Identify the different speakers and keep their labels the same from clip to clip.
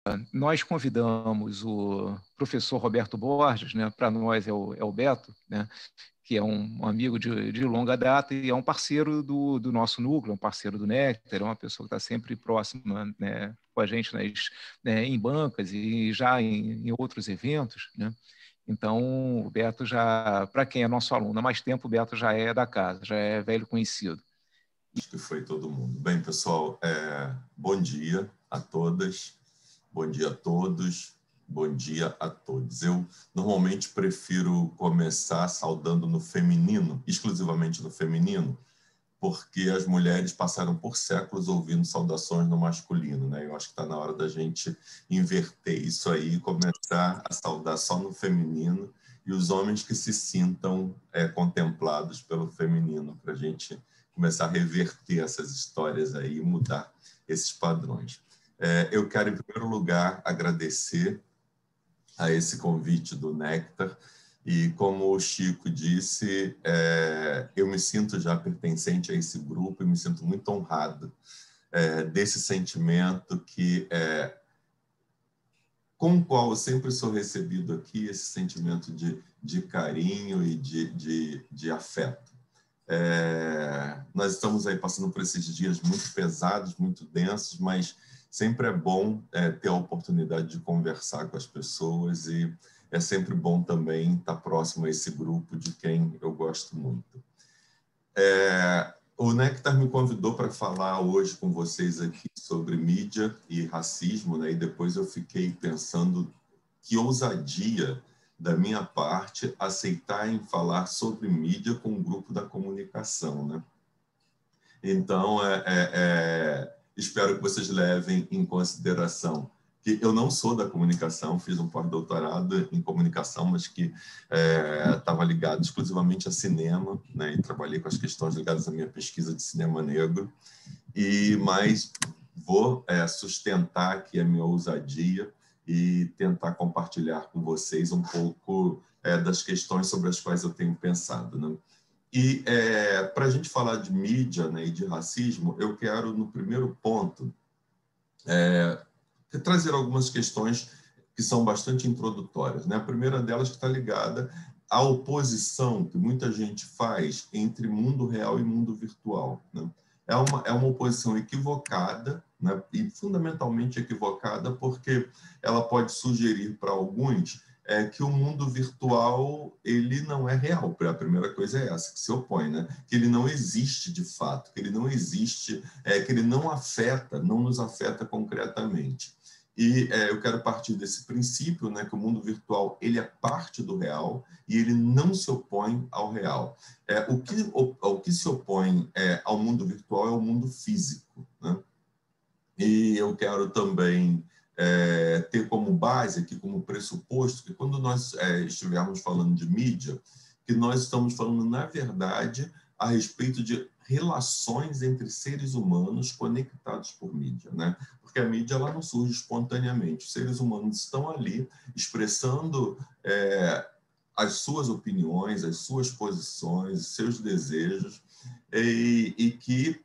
Speaker 1: nós convidamos o professor Roberto Borges, né, para nós é o Beto, né, que é um amigo de longa data e é um parceiro do nosso núcleo, um parceiro do Néctar, é uma pessoa que está sempre próxima, né, com a gente em bancas e já em outros eventos, né? Então, o Beto já, para quem é nosso aluno há mais tempo, o Beto já é da casa, já é velho conhecido.
Speaker 2: Acho que foi todo mundo. Bem, pessoal, bom dia a todas, bom dia a todos, bom dia a todos. Eu normalmente prefiro começar saudando no feminino, exclusivamente no feminino, porque as mulheres passaram por séculos ouvindo saudações no masculino, né? Eu acho que está na hora da gente inverter isso aí e começar a saudar só no feminino e os homens que se sintam contemplados pelo feminino, para a gente começar a reverter essas histórias aí e mudar esses padrões. Eu quero, em primeiro lugar, agradecer a esse convite do Néctar. E, como o Chico disse, eu me sinto já pertencente a esse grupo e me sinto muito honrado desse sentimento com o qual eu sempre sou recebido aqui, esse sentimento de carinho e de afeto. Nós estamos aí passando por esses dias muito pesados, muito densos, mas sempre é bom ter a oportunidade de conversar com as pessoas e é sempre bom também estar próximo a esse grupo de quem eu gosto muito. O Néctar me convidou para falar hoje com vocês aqui sobre mídia e racismo, né? E depois eu fiquei pensando que ousadia da minha parte aceitar em falar sobre mídia com um grupo da comunicação, né? Então, espero que vocês levem em consideração que eu não sou da comunicação, fiz um pós-doutorado em comunicação, mas que estava ligado exclusivamente a cinema, né, e trabalhei com as questões ligadas à minha pesquisa de cinema negro, mas vou sustentar aqui a minha ousadia e tentar compartilhar com vocês um pouco das questões sobre as quais eu tenho pensado, né? E para a gente falar de mídia, né, e de racismo, eu quero, no primeiro ponto, trazer algumas questões que são bastante introdutórias, né? A primeira delas que está ligada à oposição que muita gente faz entre mundo real e mundo virtual, né? É uma oposição equivocada, né? E fundamentalmente equivocada porque ela pode sugerir para alguns que o mundo virtual ele não é real. A primeira coisa é essa, que se opõe, né? Que ele não existe de fato, que ele não existe, que ele não nos afeta concretamente. E eu quero partir desse princípio, né, que o mundo virtual ele é parte do real e ele não se opõe ao real. O que se opõe ao mundo virtual é o mundo físico, né? E eu quero também ter como base aqui, como pressuposto, que quando nós estivermos falando de mídia, que nós estamos falando, na verdade, a respeito de relações entre seres humanos conectados por mídia, né? Porque a mídia ela não surge espontaneamente. Os seres humanos estão ali expressando as suas opiniões, as suas posições, os seus desejos, e que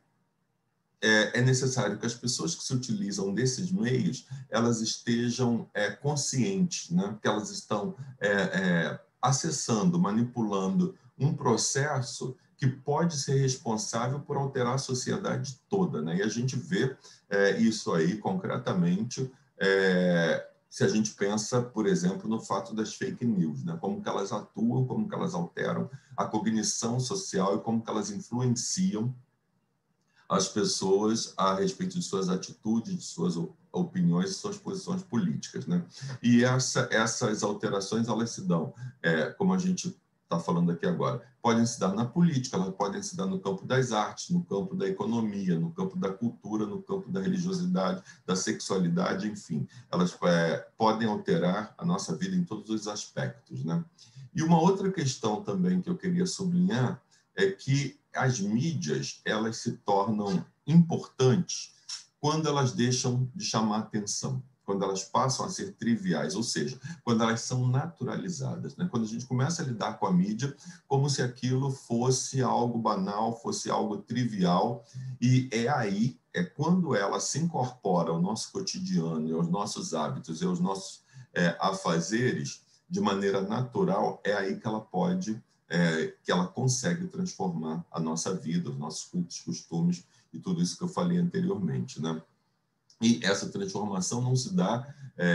Speaker 2: é necessário que as pessoas que se utilizam desses meios elas estejam conscientes, né? Que elas estão acessando, manipulando um processo que pode ser responsável por alterar a sociedade toda, né? E a gente vê isso aí concretamente se a gente pensa, por exemplo, no fato das fake news, né? Como que elas atuam, como que elas alteram a cognição social e como que elas influenciam as pessoas a respeito de suas atitudes, de suas opiniões e suas posições políticas, né? E essas alterações, elas se dão, como a gente está falando aqui agora, podem se dar na política, elas podem se dar no campo das artes, no campo da economia, no campo da cultura, no campo da religiosidade, da sexualidade, enfim. Elas podem alterar a nossa vida em todos os aspectos, né? E uma outra questão também que eu queria sublinhar é que as mídias elas se tornam importantes quando elas deixam de chamar atenção. quando elas passam a ser triviais, ou seja, quando elas são naturalizadas, né? Quando a gente começa a lidar com a mídia como se aquilo fosse algo banal, fosse algo trivial, e é quando ela se incorpora ao nosso cotidiano, aos nossos hábitos e aos nossos afazeres de maneira natural, é aí que ela pode, que ela consegue transformar a nossa vida, os nossos cultos, costumes e tudo isso que eu falei anteriormente, né? E essa transformação não se dá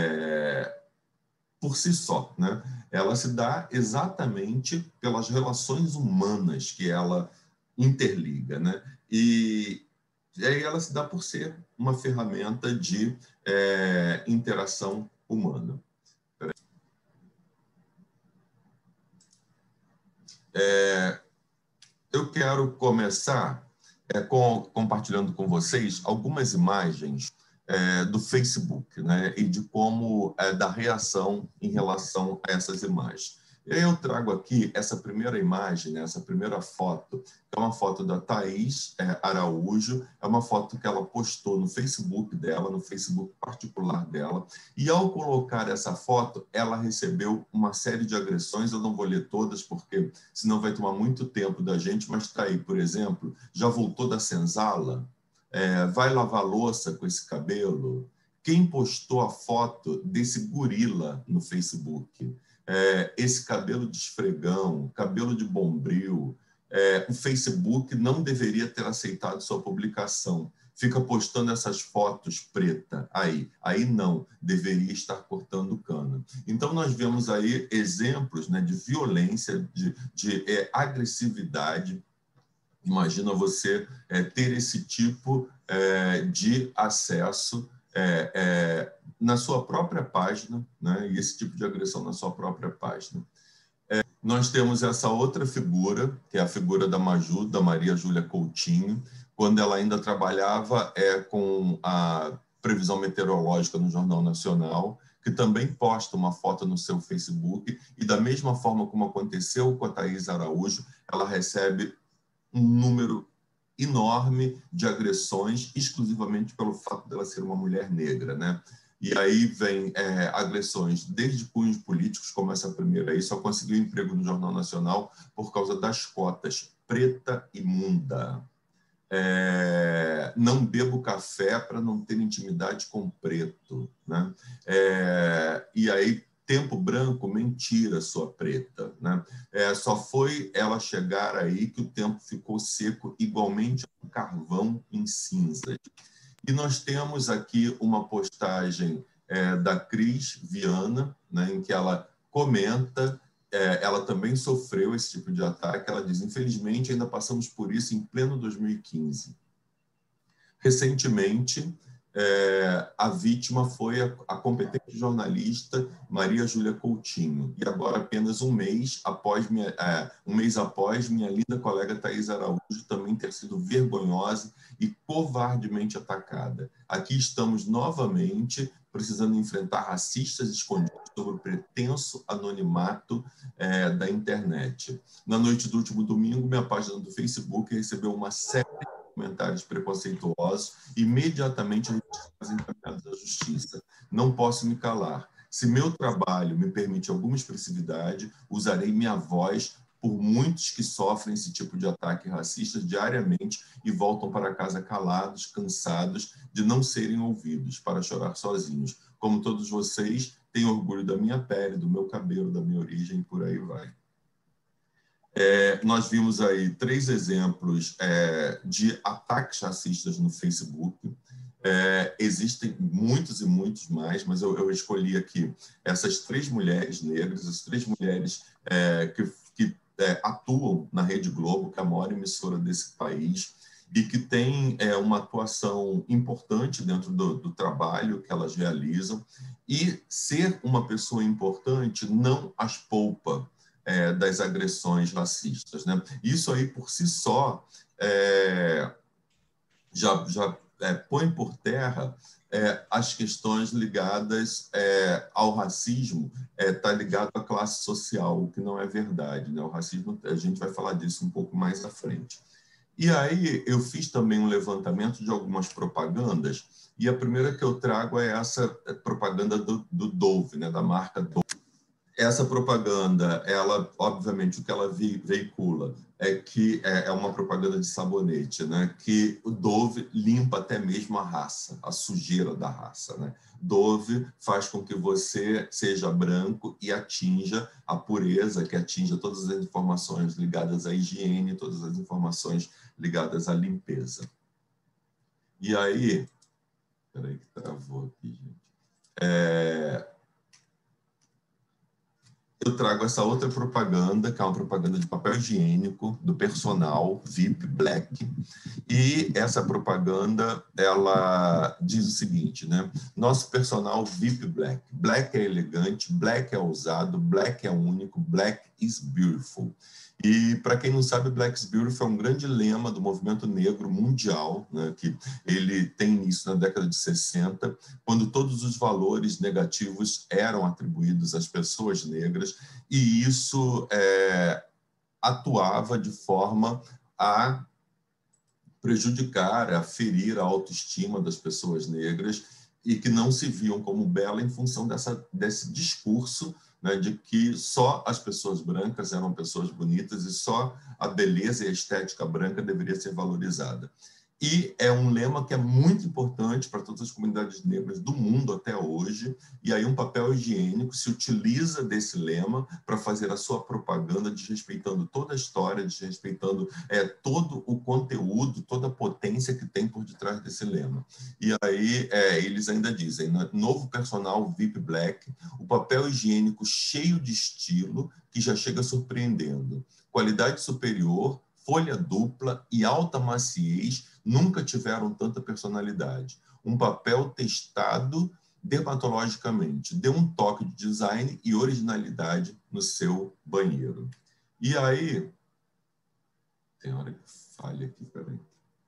Speaker 2: por si só, né? Ela se dá exatamente pelas relações humanas que ela interliga, né? E aí ela se dá por ser uma ferramenta de interação humana. Eu quero começar compartilhando com vocês algumas imagens do Facebook, né, e de como da reação em relação a essas imagens. Eu trago aqui essa primeira imagem, né, essa primeira foto, que é uma foto da Thaís Araújo, é uma foto que ela postou no Facebook dela, no Facebook particular dela, e ao colocar essa foto, ela recebeu uma série de agressões, eu não vou ler todas, porque senão vai tomar muito tempo da gente, mas está aí, por exemplo, já voltou da senzala, vai lavar louça com esse cabelo. Quem postou a foto desse gorila no Facebook? Esse cabelo de esfregão, cabelo de bombril. O Facebook não deveria ter aceitado sua publicação. Fica postando essas fotos preta aí não, deveria estar cortando cana. Então, nós vemos aí exemplos, né, de violência, de agressividade. Imagina você ter esse tipo de acesso na sua própria página, né? E esse tipo de agressão na sua própria página. Nós temos essa outra figura, que é a figura da Maju, da Maria Júlia Coutinho, quando ela ainda trabalhava com a previsão meteorológica no Jornal Nacional, que também posta uma foto no seu Facebook, e da mesma forma como aconteceu com a Thaís Araújo, ela recebe um número enorme de agressões, exclusivamente pelo fato dela ser uma mulher negra, né? E aí vem agressões desde cunhos políticos, como essa primeira aí, só conseguiu emprego no Jornal Nacional por causa das cotas, preta imunda. Não bebo café para não ter intimidade com preto, né? E aí, tempo branco, mentira, sua preta, né? Só foi ela chegar aí que o tempo ficou seco, igualmente um carvão em cinzas. E nós temos aqui uma postagem da Cris Viana, né, em que ela comenta, ela também sofreu esse tipo de ataque, ela diz, infelizmente, ainda passamos por isso em pleno 2015. Recentemente, a vítima foi a competente jornalista Maria Júlia Coutinho. E agora, apenas um mês após, minha linda colega Thaís Araújo também ter sido vergonhosa e covardemente atacada. Aqui estamos novamente precisando enfrentar racistas escondidos sob o pretenso anonimato da internet. Na noite do último domingo, minha página do Facebook recebeu uma série comentários preconceituosos, imediatamente encaminhados à justiça. Não posso me calar. Se meu trabalho me permite alguma expressividade, usarei minha voz por muitos que sofrem esse tipo de ataque racista diariamente e voltam para casa calados, cansados de não serem ouvidos, para chorar sozinhos. Como todos vocês, tenho orgulho da minha pele, do meu cabelo, da minha origem, e por aí vai. Nós vimos aí 3 exemplos de ataques racistas no Facebook. Existem muitos e muitos mais, mas eu escolhi aqui essas 3 mulheres negras, as 3 mulheres que atuam na Rede Globo, que é a maior emissora desse país, e que tem uma atuação importante dentro do trabalho que elas realizam. E ser uma pessoa importante não as poupa das agressões racistas, né? Isso aí, por si só, já põe por terra as questões ligadas ao racismo, está ligado à classe social, o que não é verdade, né? O racismo, a gente vai falar disso um pouco mais à frente. E aí eu fiz também um levantamento de algumas propagandas, e a primeira que eu trago é essa propaganda do Dove, né, da marca Dove. Essa propaganda, ela, obviamente, o que ela veicula é que é uma propaganda de sabonete, né? Que o Dove limpa até mesmo a raça, a sujeira da raça, né? Dove faz com que você seja branco e atinja a pureza, que atinja todas as informações ligadas à higiene, todas as informações ligadas à limpeza. E aí... Peraí que travou aqui, gente. Eu trago essa outra propaganda, que é uma propaganda de papel higiênico do personal VIP Black. E essa propaganda, ela diz o seguinte, né? Nosso personal VIP Black. Black é elegante, Black é ousado, Black é único, Black is beautiful. E, para quem não sabe, Black is Beautiful é um grande lema do movimento negro mundial, né, que ele tem início na década de 60, quando todos os valores negativos eram atribuídos às pessoas negras, e isso atuava de forma a prejudicar, a ferir a autoestima das pessoas negras, e que não se viam como bela em função desse discurso, né, de que só as pessoas brancas eram pessoas bonitas e só a beleza e a estética branca deveria ser valorizada. E é um lema que é muito importante para todas as comunidades negras do mundo até hoje, e aí um papel higiênico se utiliza desse lema para fazer a sua propaganda, desrespeitando toda a história, desrespeitando todo o conteúdo, toda a potência que tem por detrás desse lema. E aí eles ainda dizem, né, novo personal VIP Black, o papel higiênico cheio de estilo, que já chega surpreendendo. Qualidade superior, folha dupla e alta maciez nunca tiveram tanta personalidade. Um papel testado dermatologicamente. Dê um toque de design e originalidade no seu banheiro. E aí... Tem hora que falha aqui, peraí.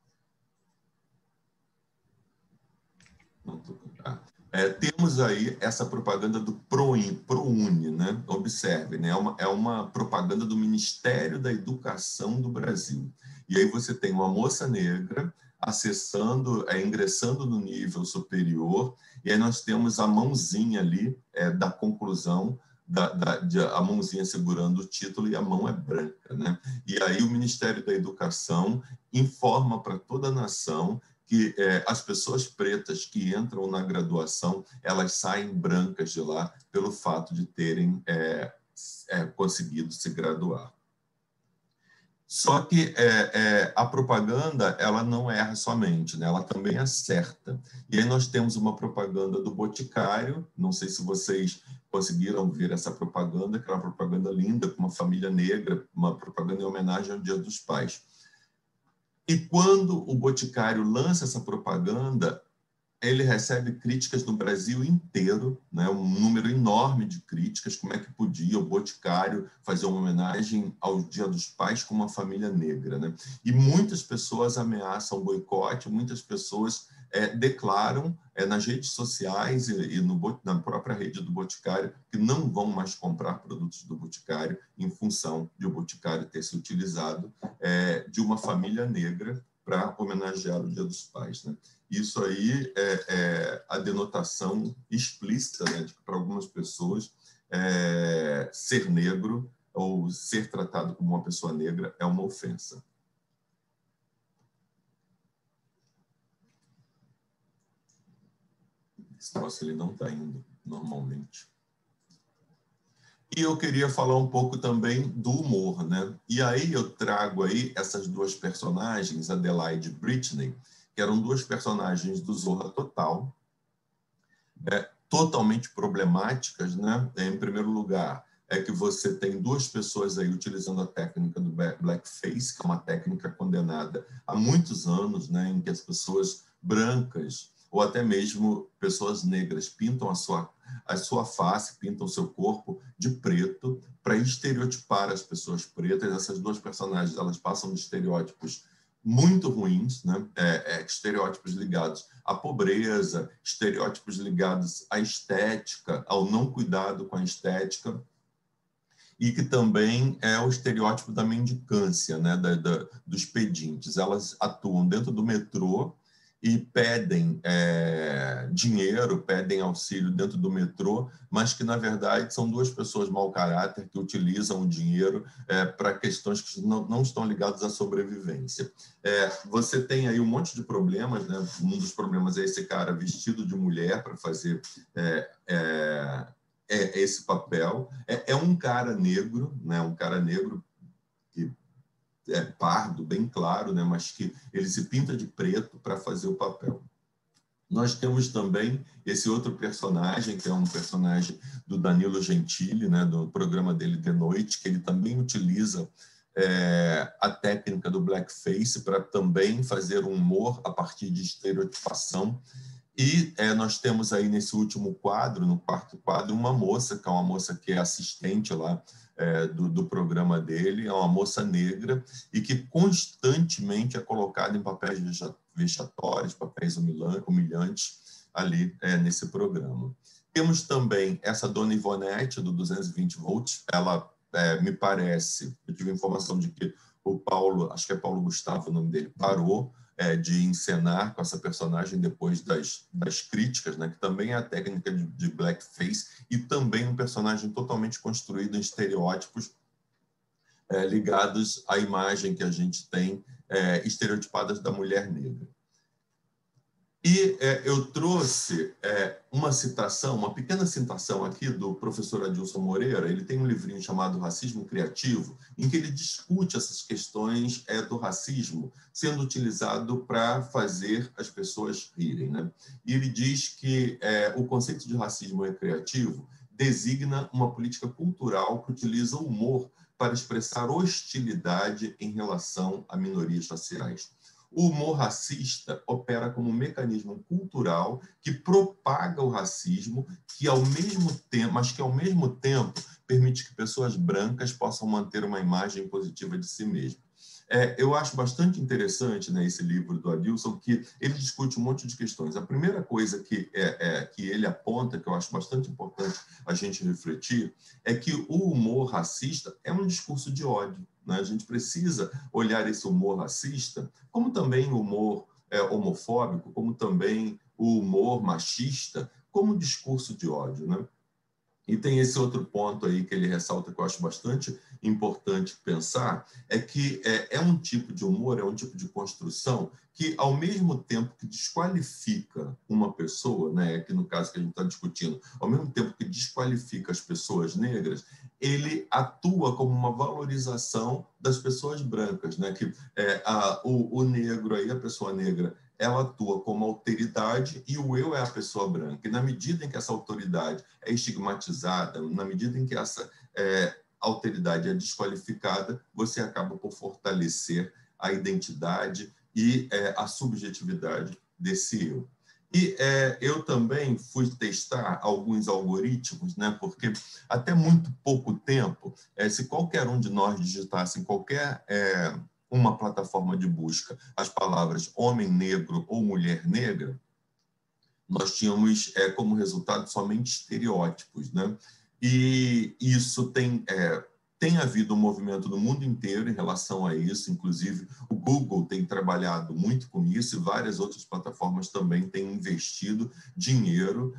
Speaker 2: Não tô... temos aí essa propaganda do ProUni, né? Observe, né? É uma propaganda do Ministério da Educação do Brasil. E aí você tem uma moça negra acessando, ingressando no nível superior, e aí nós temos a mãozinha ali da conclusão, a mãozinha segurando o título, e a mão é branca, né? E aí o Ministério da Educação informa para toda a nação que as pessoas pretas que entram na graduação, elas saem brancas de lá pelo fato de terem conseguido se graduar. Só que a propaganda, ela não erra somente, né? Ela também acerta. E aí nós temos uma propaganda do Boticário, não sei se vocês conseguiram ver essa propaganda, que é uma propaganda linda, com uma família negra, uma propaganda em homenagem ao Dia dos Pais. E quando o Boticário lança essa propaganda, ele recebe críticas no Brasil inteiro, né? Um número enorme de críticas, como é que podia o Boticário fazer uma homenagem ao Dia dos Pais com uma família negra, né? E muitas pessoas ameaçam boicote, muitas pessoas declaram nas redes sociais e na própria rede do Boticário que não vão mais comprar produtos do Boticário em função de o Boticário ter se utilizado de uma família negra para homenagear o Dia dos Pais, né? Isso aí é a denotação explícita, né, de que para algumas pessoas ser negro ou ser tratado como uma pessoa negra é uma ofensa. Esse troço ele não está indo normalmente. E eu queria falar um pouco também do humor, né? E aí eu trago aí essas duas personagens, Adelaide e Britney, que eram duas personagens do Zorra Total, totalmente problemáticas, né? Em primeiro lugar, que você tem duas pessoas aí utilizando a técnica do blackface, que é uma técnica condenada há muitos anos, né? Em que as pessoas brancas ou até mesmo pessoas negras pintam a sua face, pintam o seu corpo de preto para estereotipar as pessoas pretas. Essas duas personagens, elas passam de estereótipos muito ruins, né? Estereótipos ligados à pobreza, estereótipos ligados à estética, ao não cuidado com a estética. e que também é o estereótipo da mendicância, né, dos pedintes. Elas atuam dentro do metrô e pedem dinheiro, pedem auxílio dentro do metrô, mas que, na verdade, são duas pessoas mau caráter que utilizam o dinheiro para questões que não estão ligadas à sobrevivência. Você tem aí um monte de problemas, né? Um dos problemas é esse cara vestido de mulher para fazer esse papel. É um cara negro, né? Um cara negro que é pardo, bem claro, né? Mas que ele se pinta de preto para fazer o papel. Nós temos também esse outro personagem, que é um personagem do Danilo Gentili, né? Do programa dele de noite, que ele também utiliza a técnica do blackface para também fazer um humor a partir de estereotipação. E nós temos aí nesse último quadro, no quarto quadro, uma moça que é assistente lá do programa dele, é uma moça negra e que constantemente é colocada em papéis vexatórios, papéis humilhantes ali nesse programa. Temos também essa dona Ivonete, do 220 volts, ela me parece, eu tive a informação de que o Paulo, acho que é Paulo Gustavo o nome dele, parou de encenar com essa personagem depois das críticas, né, que também é a técnica de blackface e também um personagem totalmente construído em estereótipos ligados à imagem que a gente tem estereotipadas da mulher negra. E eu trouxe uma citação, uma pequena citação aqui do professor Adilson Moreira. Ele tem um livrinho chamado Racismo Criativo, em que ele discute essas questões do racismo sendo utilizado para fazer as pessoas rirem, né? E ele diz que o conceito de racismo criativo designa uma política cultural que utiliza o humor para expressar hostilidade em relação a minorias raciais. O humor racista opera como um mecanismo cultural que propaga o racismo, mas que, ao mesmo tempo, permite que pessoas brancas possam manter uma imagem positiva de si mesmas. Eu acho bastante interessante, né, esse livro do Adilson, que ele discute um monte de questões. A primeira coisa que ele aponta, que eu acho bastante importante a gente refletir, é que o humor racista é um discurso de ódio. Né? A gente precisa olhar esse humor racista, como também o humor homofóbico, como também o humor machista, como discurso de ódio, né? E tem esse outro ponto aí que ele ressalta, que eu acho bastante importante pensar, é que é um tipo de humor, é um tipo de construção que, ao mesmo tempo que desqualifica uma pessoa, né, que no caso que a gente está discutindo, ao mesmo tempo que desqualifica as pessoas negras, ele atua como uma valorização das pessoas brancas, né, que o negro aí, a pessoa negra, ela atua como alteridade e o eu é a pessoa branca. E na medida em que essa autoridade é estigmatizada, na medida em que essa alteridade é desqualificada, você acaba por fortalecer a identidade e a subjetividade desse eu. E eu também fui testar alguns algoritmos, né, porque até muito pouco tempo, se qualquer um de nós digitasse em qualquer uma plataforma de busca as palavras homem negro ou mulher negra, nós tínhamos como resultado somente estereótipos, né? E isso tem havido um movimento no mundo inteiro em relação a isso, inclusive o Google tem trabalhado muito com isso e várias outras plataformas também têm investido dinheiro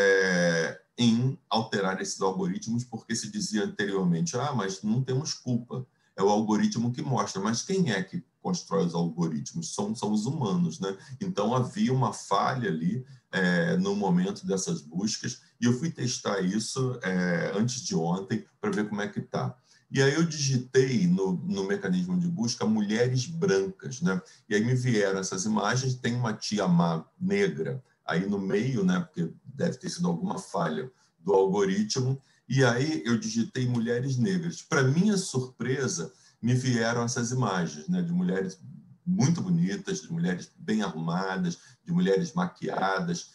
Speaker 2: em alterar esses algoritmos, porque se dizia anteriormente, mas não temos culpa, é o algoritmo que mostra, mas quem é que constrói os algoritmos? São os humanos, né? Então havia uma falha ali no momento dessas buscas, e eu fui testar isso antes de ontem para ver como é que está. E aí eu digitei no mecanismo de busca mulheres brancas, né? E aí me vieram essas imagens, tem uma tia má negra aí no meio, né? Porque deve ter sido alguma falha do algoritmo, e aí eu digitei mulheres negras. Para minha surpresa, me vieram essas imagens, né? De mulheres muito bonitas, de mulheres bem arrumadas, de mulheres maquiadas,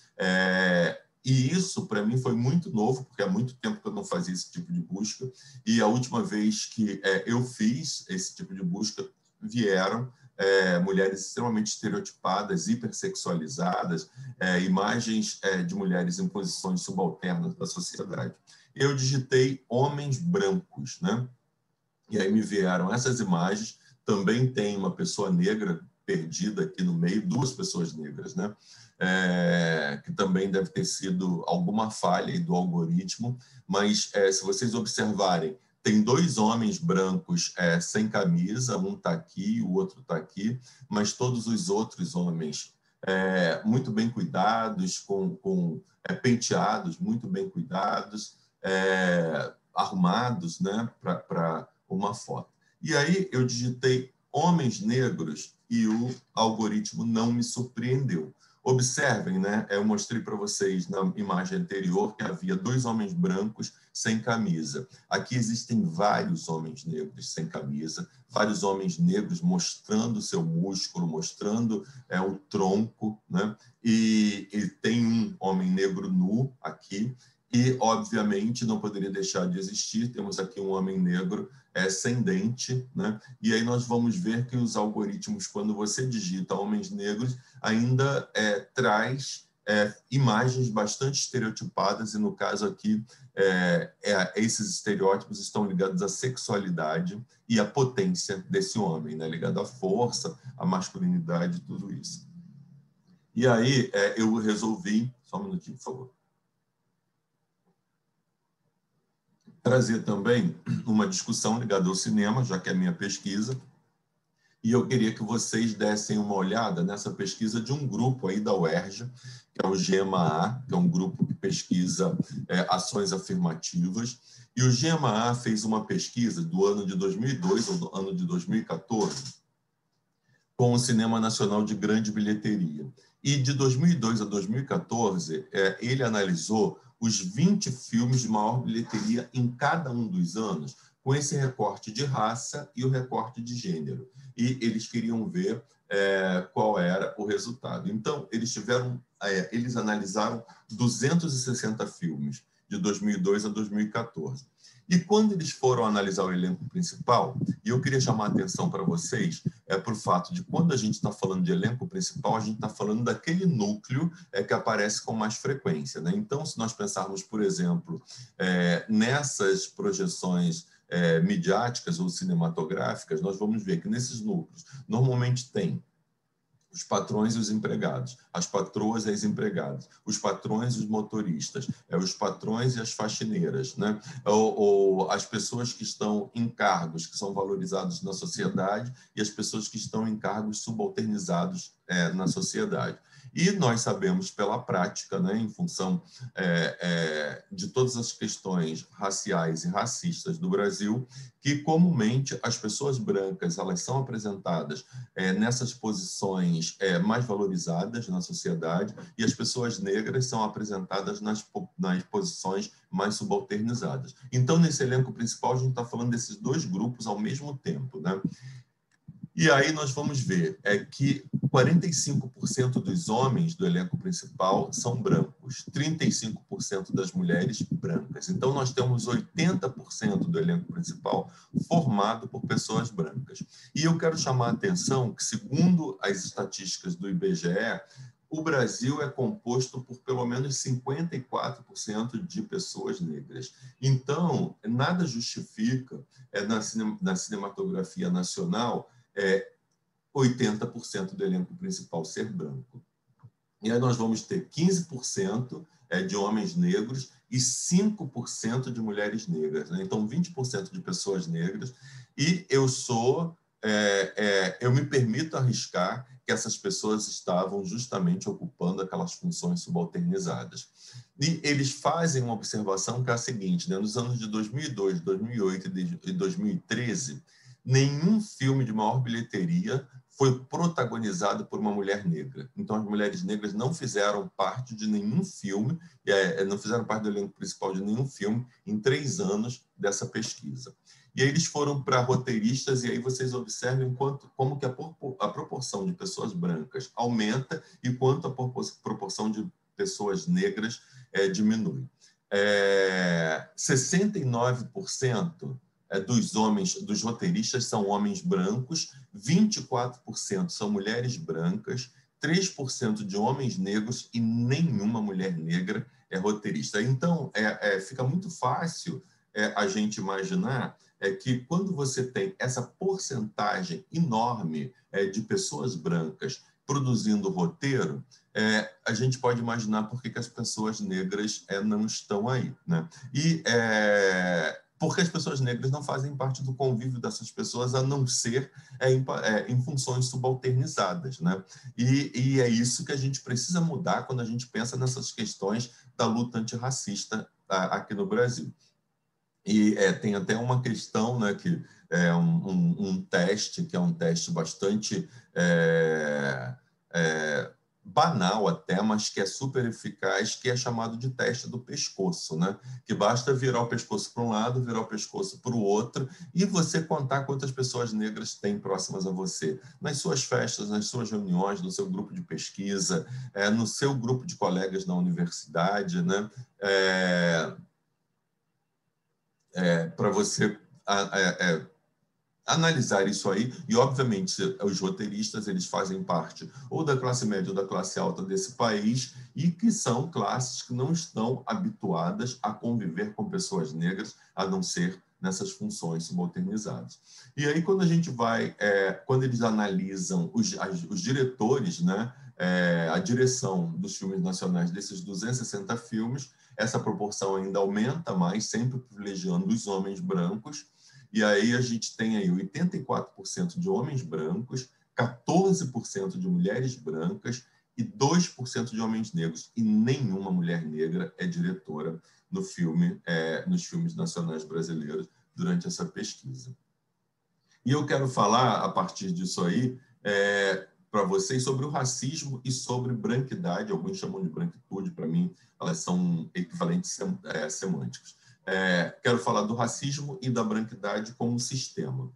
Speaker 2: e isso, para mim, foi muito novo, porque há muito tempo que eu não fazia esse tipo de busca, e a última vez que eu fiz esse tipo de busca, vieram mulheres extremamente estereotipadas, hipersexualizadas, imagens de mulheres em posições subalternas da sociedade. Eu digitei homens brancos, né? E aí me vieram essas imagens. Também tem uma pessoa negra perdida aqui no meio, duas pessoas negras, né? Que também deve ter sido alguma falha aí do algoritmo, mas se vocês observarem, tem dois homens brancos sem camisa, um está aqui, o outro está aqui, mas todos os outros homens muito bem cuidados, com penteados muito bem cuidados, arrumados, né, para uma foto. E aí eu digitei homens negros e o algoritmo não me surpreendeu. Observem, né? Eu mostrei para vocês na imagem anterior que havia dois homens brancos sem camisa. Aqui existem vários homens negros sem camisa, vários homens negros mostrando seu músculo, mostrando o tronco, né? E tem um homem negro nu aqui. E, obviamente, não poderia deixar de existir, temos aqui um homem negro sem dente, né? E aí nós vamos ver que os algoritmos, quando você digita homens negros, ainda traz imagens bastante estereotipadas, e no caso aqui, esses estereótipos estão ligados à sexualidade e à potência desse homem, né? Ligado à força, à masculinidade, tudo isso. E aí eu resolvi, só um minutinho, por favor, trazer também uma discussão ligada ao cinema, já que é a minha pesquisa, e eu queria que vocês dessem uma olhada nessa pesquisa de um grupo aí da UERJ, que é o GEMA-A, que é um grupo que pesquisa ações afirmativas, e o GEMA-A fez uma pesquisa do ano de 2002 ou do ano de 2014 com o Cinema Nacional de Grande Bilheteria. E de 2002 a 2014, ele analisou os 20 filmes de maior bilheteria em cada um dos anos, com esse recorte de raça e o recorte de gênero. E eles queriam ver qual era o resultado. Então, eles analisaram 260 filmes de 2002 a 2014. E quando eles foram analisar o elenco principal, e eu queria chamar a atenção para vocês para o fato de quando a gente está falando de elenco principal, a gente está falando daquele núcleo que aparece com mais frequência, né? Então, se nós pensarmos, por exemplo, nessas projeções midiáticas ou cinematográficas, nós vamos ver que nesses núcleos normalmente tem os patrões e os empregados, as patroas e as empregadas, os patrões e os motoristas, os patrões e as faxineiras, né? ou as pessoas que estão em cargos que são valorizados na sociedade e as pessoas que estão em cargos subalternizados na sociedade. E nós sabemos pela prática, né, em função de todas as questões raciais e racistas do Brasil, que comumente as pessoas brancas elas são apresentadas nessas posições mais valorizadas na sociedade e as pessoas negras são apresentadas nas posições mais subalternizadas. Então, nesse elenco principal, a gente está falando desses dois grupos ao mesmo tempo, né? E aí nós vamos ver que 45% dos homens do elenco principal são brancos, 35% das mulheres brancas. Então, nós temos 80% do elenco principal formado por pessoas brancas. E eu quero chamar a atenção que, segundo as estatísticas do IBGE, o Brasil é composto por pelo menos 54% de pessoas negras. Então, nada justifica, na cinematografia nacional, 80% do elenco principal ser branco. E aí nós vamos ter 15% de homens negros e 5% de mulheres negras, né? Então, 20% de pessoas negras. E eu me permito arriscar que essas pessoas estavam justamente ocupando aquelas funções subalternizadas. E eles fazem uma observação que é a seguinte, né? Nos anos de 2002, 2008 e 2013, nenhum filme de maior bilheteria foi protagonizado por uma mulher negra. Então, as mulheres negras não fizeram parte de nenhum filme, não fizeram parte do elenco principal de nenhum filme em 3 anos dessa pesquisa. E aí eles foram para roteiristas, e aí vocês observem como que a proporção de pessoas brancas aumenta e quanto a proporção de pessoas negras diminui. 69% dos roteiristas são homens brancos, 24% são mulheres brancas, 3% de homens negros e nenhuma mulher negra é roteirista. Então, fica muito fácil a gente imaginar que quando você tem essa porcentagem enorme de pessoas brancas produzindo roteiro, a gente pode imaginar por que as pessoas negras não estão aí, né? E porque as pessoas negras não fazem parte do convívio dessas pessoas, a não ser em funções subalternizadas, né? E é isso que a gente precisa mudar quando a gente pensa nessas questões da luta antirracista aqui no Brasil. E tem até uma questão, né, que é um teste, que é um teste bastante banal até, mas que é super eficaz, que é chamado de teste do pescoço, né? Que basta virar o pescoço para um lado, virar o pescoço para o outro, e você contar quantas pessoas negras tem próximas a você. Nas suas festas, nas suas reuniões, no seu grupo de pesquisa, no seu grupo de colegas na universidade, né? Para você analisar isso aí, e obviamente os roteiristas eles fazem parte ou da classe média ou da classe alta desse país e que são classes que não estão habituadas a conviver com pessoas negras, a não ser nessas funções subalternizadas. E aí quando a gente vai, quando eles analisam os diretores, né, a direção dos filmes nacionais desses 260 filmes, essa proporção ainda aumenta mais, sempre privilegiando os homens brancos. E aí a gente tem aí 84% de homens brancos, 14% de mulheres brancas e 2% de homens negros. E nenhuma mulher negra é diretora nos filmes nacionais brasileiros durante essa pesquisa. E eu quero falar, a partir disso aí, para vocês sobre o racismo e sobre branquidade. Alguns chamam de branquitude, para mim elas são equivalentes semânticos. Quero falar do racismo e da branquidade como sistema.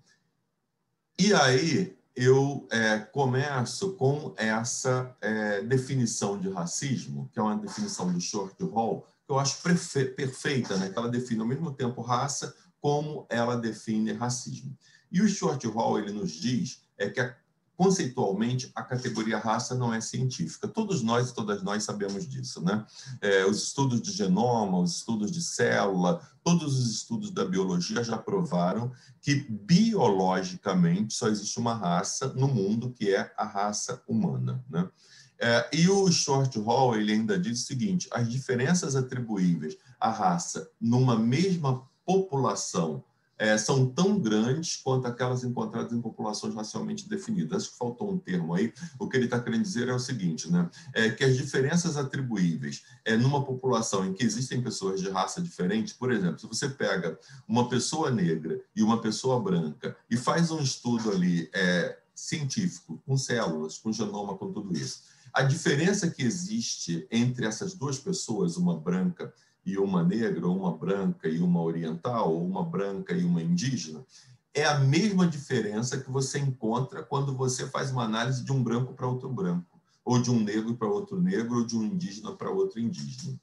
Speaker 2: E aí eu começo com essa definição de racismo, que é uma definição do Stuart Hall, que eu acho perfeita, né? Que ela define ao mesmo tempo raça como ela define racismo. E o Stuart Hall ele nos diz que conceitualmente, a categoria raça não é científica. Todos nós e todas nós sabemos disso, né? Os estudos de genoma, os estudos de célula, todos os estudos da biologia já provaram que, biologicamente, só existe uma raça no mundo, que é a raça humana, né? E o Stuart Hall ele ainda diz o seguinte: as diferenças atribuíveis à raça numa mesma população são tão grandes quanto aquelas encontradas em populações racialmente definidas. Acho que faltou um termo aí. O que ele está querendo dizer é o seguinte, né? Que as diferenças atribuíveis numa população em que existem pessoas de raça diferente, por exemplo, se você pega uma pessoa negra e uma pessoa branca e faz um estudo ali científico, com células, com genoma, com tudo isso, a diferença que existe entre essas duas pessoas, uma branca e uma negra, ou uma branca e uma oriental, ou uma branca e uma indígena, é a mesma diferença que você encontra quando você faz uma análise de um branco para outro branco, ou de um negro para outro negro, ou de um indígena para outro indígena.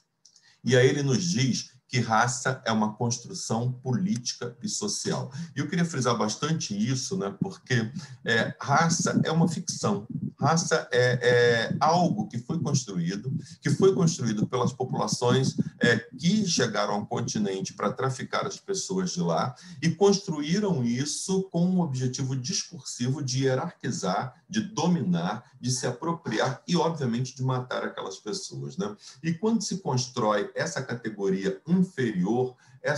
Speaker 2: E aí ele nos diz que raça é uma construção política e social. E eu queria frisar bastante isso, né, porque raça é uma ficção. Raça é algo que foi construído pelas populações que chegaram ao continente para traficar as pessoas de lá e construíram isso com um objetivo discursivo de hierarquizar, de dominar, de se apropriar e, obviamente, de matar aquelas pessoas, né? E quando se constrói essa categoria inferior,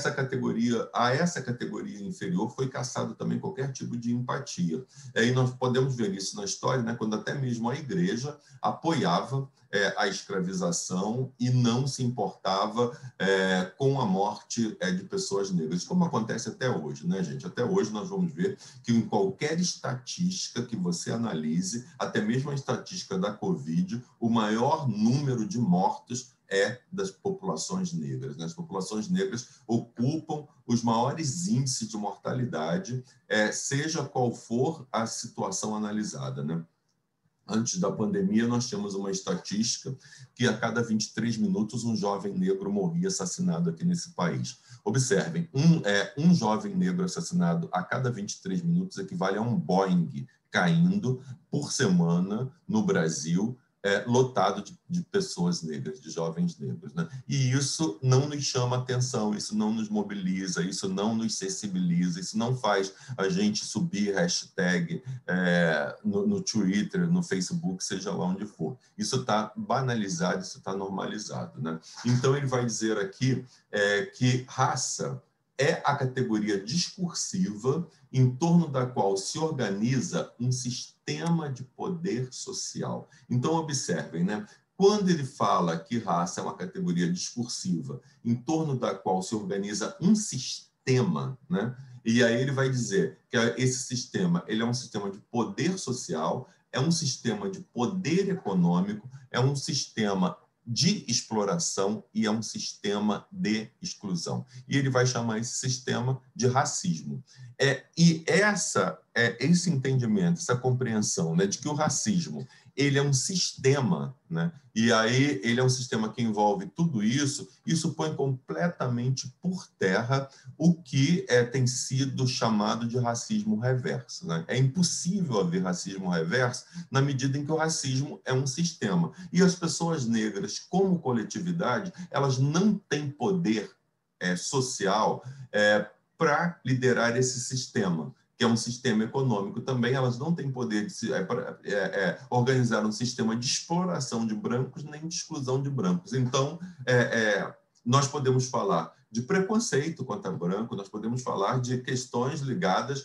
Speaker 2: a essa categoria inferior foi caçado também qualquer tipo de empatia. E nós podemos ver isso na história, né, quando até mesmo a igreja apoiava a escravização e não se importava com a morte de pessoas negras, como acontece até hoje, né, gente? Até hoje nós vamos ver que em qualquer estatística que você analise, até mesmo a estatística da Covid, o maior número de mortos das populações negras. As populações negras ocupam os maiores índices de mortalidade, seja qual for a situação analisada, né? Antes da pandemia, nós tínhamos uma estatística que a cada 23 minutos um jovem negro morria assassinado aqui nesse país. Observem, um jovem negro assassinado a cada 23 minutos equivale a um Boeing caindo por semana no Brasil, lotado de pessoas negras, de jovens negros, né? E isso não nos chama atenção, isso não nos mobiliza, isso não nos sensibiliza, isso não faz a gente subir hashtag no Twitter, no Facebook, seja lá onde for. Isso está banalizado, isso está normalizado, né? Então, ele vai dizer aqui que raça é a categoria discursiva em torno da qual se organiza um sistema de poder social. Então, observem, né? Quando ele fala que raça é uma categoria discursiva em torno da qual se organiza um sistema, né? E aí ele vai dizer que esse sistema ele é um sistema de poder social, é um sistema de poder econômico, é um sistema de exploração e é um sistema de exclusão. E ele vai chamar esse sistema de racismo. E esse entendimento, essa compreensão, né, de que o racismo ele é um sistema, né, e aí ele é um sistema que envolve tudo isso, isso põe completamente por terra o que tem sido chamado de racismo reverso, né? É impossível haver racismo reverso na medida em que o racismo é um sistema. E as pessoas negras, como coletividade, elas não têm poder social para liderar esse sistema, que é um sistema econômico também. Elas não têm poder de organizar um sistema de exploração de brancos nem de exclusão de brancos. Então, nós podemos falar de preconceito contra branco, nós podemos falar de questões ligadas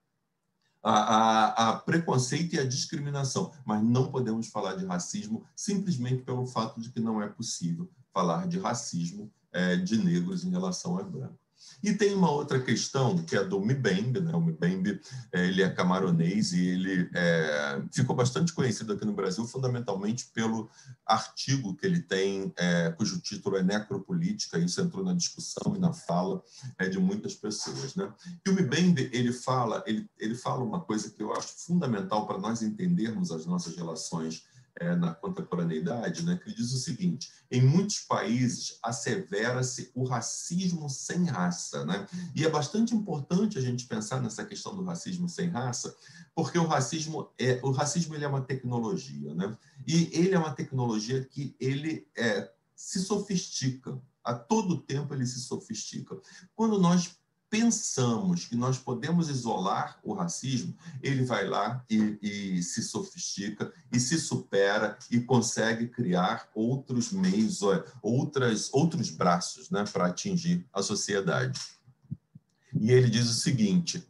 Speaker 2: a preconceito e a discriminação, mas não podemos falar de racismo simplesmente pelo fato de que não é possível falar de racismo de negros em relação a brancos. E tem uma outra questão, que é do Mbembe, né? O Mbembe, ele é camaronês e ele ficou bastante conhecido aqui no Brasil, fundamentalmente pelo artigo que ele tem, cujo título é Necropolítica. Isso entrou na discussão e na fala de muitas pessoas, né? E o Mbembe, ele fala uma coisa que eu acho fundamental para nós entendermos as nossas relações na contemporaneidade, né, que ele diz o seguinte: em muitos países assevera-se o racismo sem raça, né? E é bastante importante a gente pensar nessa questão do racismo sem raça, porque o racismo ele é uma tecnologia, né? E ele é uma tecnologia que ele se sofistica, a todo tempo ele se sofistica. Quando nós pensamos que nós podemos isolar o racismo, ele vai lá e se sofistica e se supera e consegue criar outros meios, outros braços, né, para atingir a sociedade. E ele diz o seguinte: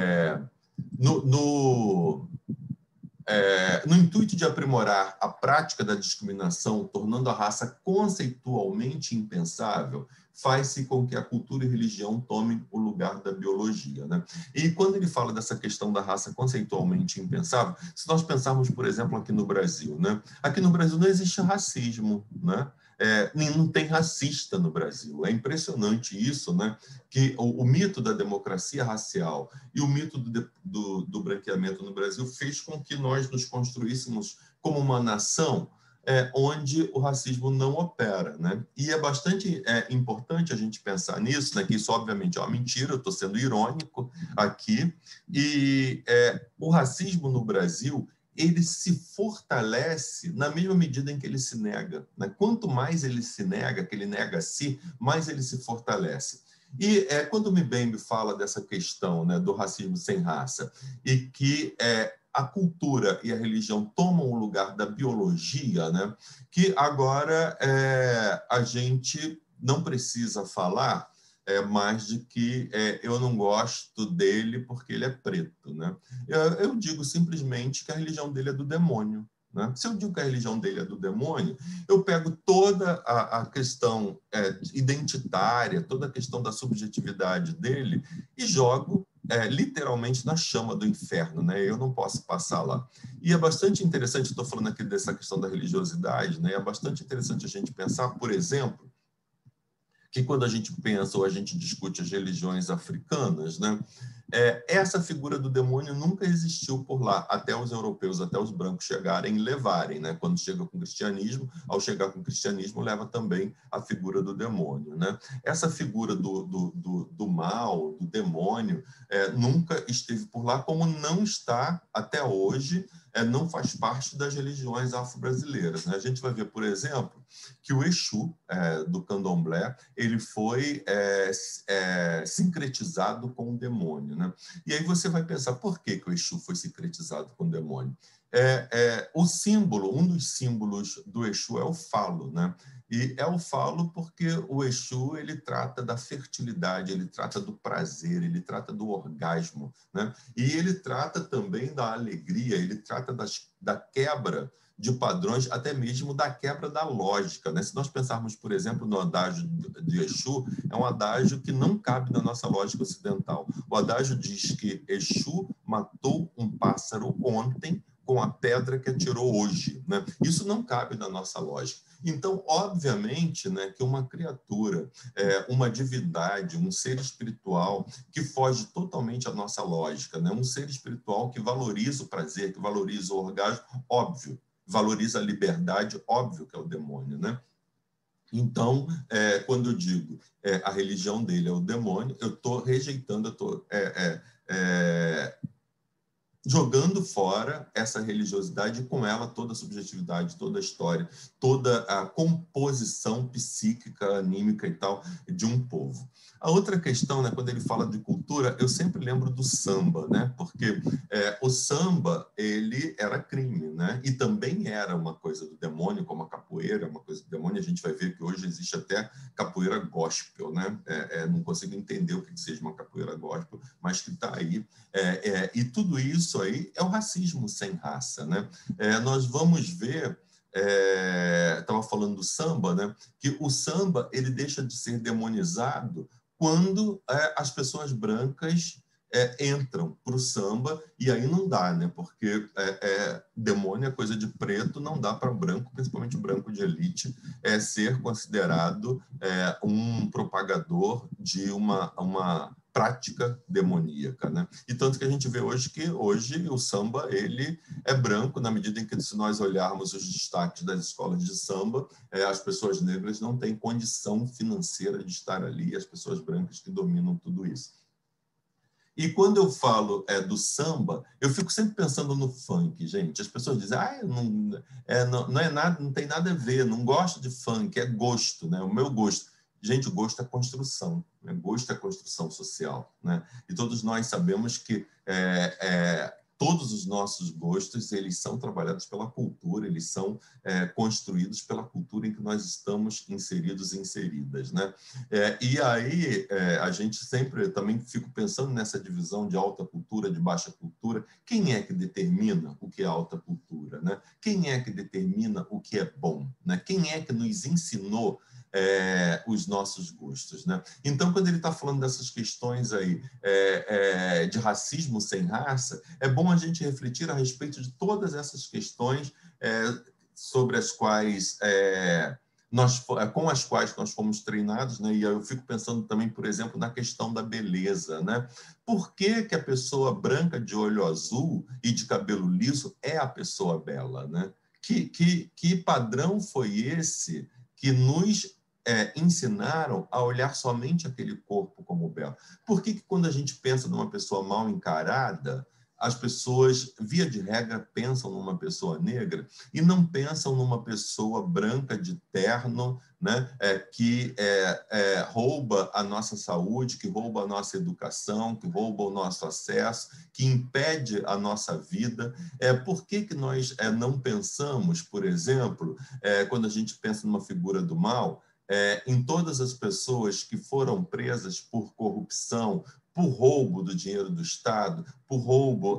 Speaker 2: no intuito de aprimorar a prática da discriminação, tornando a raça conceitualmente impensável, faz-se com que a cultura e a religião tomem o lugar da biologia, né? E quando ele fala dessa questão da raça conceitualmente impensável, se nós pensarmos, por exemplo, aqui no Brasil, né? Aqui no Brasil não existe racismo, né? Não tem racista no Brasil. É impressionante isso, né? Que o mito da democracia racial e o mito do branqueamento no Brasil fez com que nós nos construíssemos como uma nação onde o racismo não opera, né? E é bastante importante a gente pensar nisso, né? Que isso, obviamente, é uma mentira, eu estou sendo irônico aqui, e o racismo no Brasil ele se fortalece na mesma medida em que ele se nega, né? Quanto mais ele se nega, que ele nega a si, mais ele se fortalece. E quando o Mbembe fala dessa questão, né, do racismo sem raça, e que a cultura e a religião tomam o lugar da biologia, né, que agora a gente não precisa falar mais de que eu não gosto dele porque ele é preto, né? Eu digo simplesmente que a religião dele é do demônio, né? Se eu digo que a religião dele é do demônio, eu pego toda a questão identitária, toda a questão da subjetividade dele e jogo literalmente na chama do inferno, né? Eu não posso passar lá. E é bastante interessante, estou falando aqui dessa questão da religiosidade, né? É bastante interessante a gente pensar, por exemplo, que quando a gente pensa ou a gente discute as religiões africanas, né, essa figura do demônio nunca existiu por lá, até os europeus, até os brancos chegarem e levarem, né? Quando chega com o cristianismo, ao chegar com o cristianismo, leva também a figura do demônio, né? Essa figura do mal, do demônio, nunca esteve por lá, como não está até hoje, não faz parte das religiões afro-brasileiras, né? A gente vai ver, por exemplo, que o Exu, do candomblé, ele foi sincretizado com o demônio, né? E aí você vai pensar, por que o Exu foi sincretizado com o demônio? O símbolo, um dos símbolos do Exu é o falo, né? E é o falo porque o Exu, ele trata da fertilidade, ele trata do prazer, ele trata do orgasmo, né? E ele trata também da alegria, ele trata da quebra de padrões, até mesmo da quebra da lógica, né? Se nós pensarmos, por exemplo, no adágio de Exu, é um adágio que não cabe na nossa lógica ocidental. O adágio diz que Exu matou um pássaro ontem com a pedra que atirou hoje, né? Isso não cabe na nossa lógica. Então, obviamente, né, que uma criatura, uma divindade, um ser espiritual que foge totalmente à nossa lógica, né? Um ser espiritual que valoriza o prazer, que valoriza o orgasmo, óbvio, valoriza a liberdade, óbvio que é o demônio, né? Então, quando eu digo a religião dele é o demônio, eu estou rejeitando, eu estou jogando fora essa religiosidade e com ela toda a subjetividade, toda a história, toda a composição psíquica, anímica e tal de um povo. A outra questão, né, quando ele fala de cultura, eu sempre lembro do samba, né, porque o samba, ele era crime, né, e também era uma coisa do demônio, como a capoeira, uma coisa do demônio. A gente vai ver que hoje existe até capoeira gospel, né, não consigo entender o que seja uma capoeira gospel, mas que está aí. E tudo isso aí é o racismo sem raça, né? Nós vamos ver, estava falando do samba, né? Que o samba ele deixa de ser demonizado quando as pessoas brancas entram para o samba, e aí não dá, né? Porque demônio é coisa de preto, não dá para branco, principalmente branco de elite, ser considerado um propagador de uma prática demoníaca, né? E tanto que a gente vê hoje que o samba ele é branco, na medida em que, se nós olharmos os destaques das escolas de samba, as pessoas negras não têm condição financeira de estar ali, as pessoas brancas que dominam tudo isso. E quando eu falo do samba, eu fico sempre pensando no funk, gente. As pessoas dizem, não é nada, não tem nada a ver, não gosto de funk, é gosto, né? O meu gosto. Gente, o gosto é construção, né? Gosto é construção social, né? E todos nós sabemos que todos os nossos gostos, eles são trabalhados pela cultura, eles são construídos pela cultura em que nós estamos inseridos e inseridas, né? E aí a gente sempre também fica pensando nessa divisão de alta cultura, de baixa cultura. Quem é que determina o que é alta cultura, né? Quem é que determina o que é bom, né? Quem é que nos ensinou os nossos gostos, né? Então, quando ele está falando dessas questões aí de racismo sem raça, é bom a gente refletir a respeito de todas essas questões sobre as quais com as quais nós fomos treinados, né? E eu fico pensando também, por exemplo, na questão da beleza, né? Por que a pessoa branca de olho azul e de cabelo liso é a pessoa bela, né? Que padrão foi esse que nos ensinaram a olhar somente aquele corpo como belo? Por que quando a gente pensa numa pessoa mal encarada, as pessoas, via de regra, pensam numa pessoa negra e não pensam numa pessoa branca de terno, né, que rouba a nossa saúde, que rouba a nossa educação, que rouba o nosso acesso, que impede a nossa vida? Por que nós não pensamos, por exemplo, quando a gente pensa numa figura do mal, em todas as pessoas que foram presas por corrupção, por roubo do dinheiro do Estado, por roubo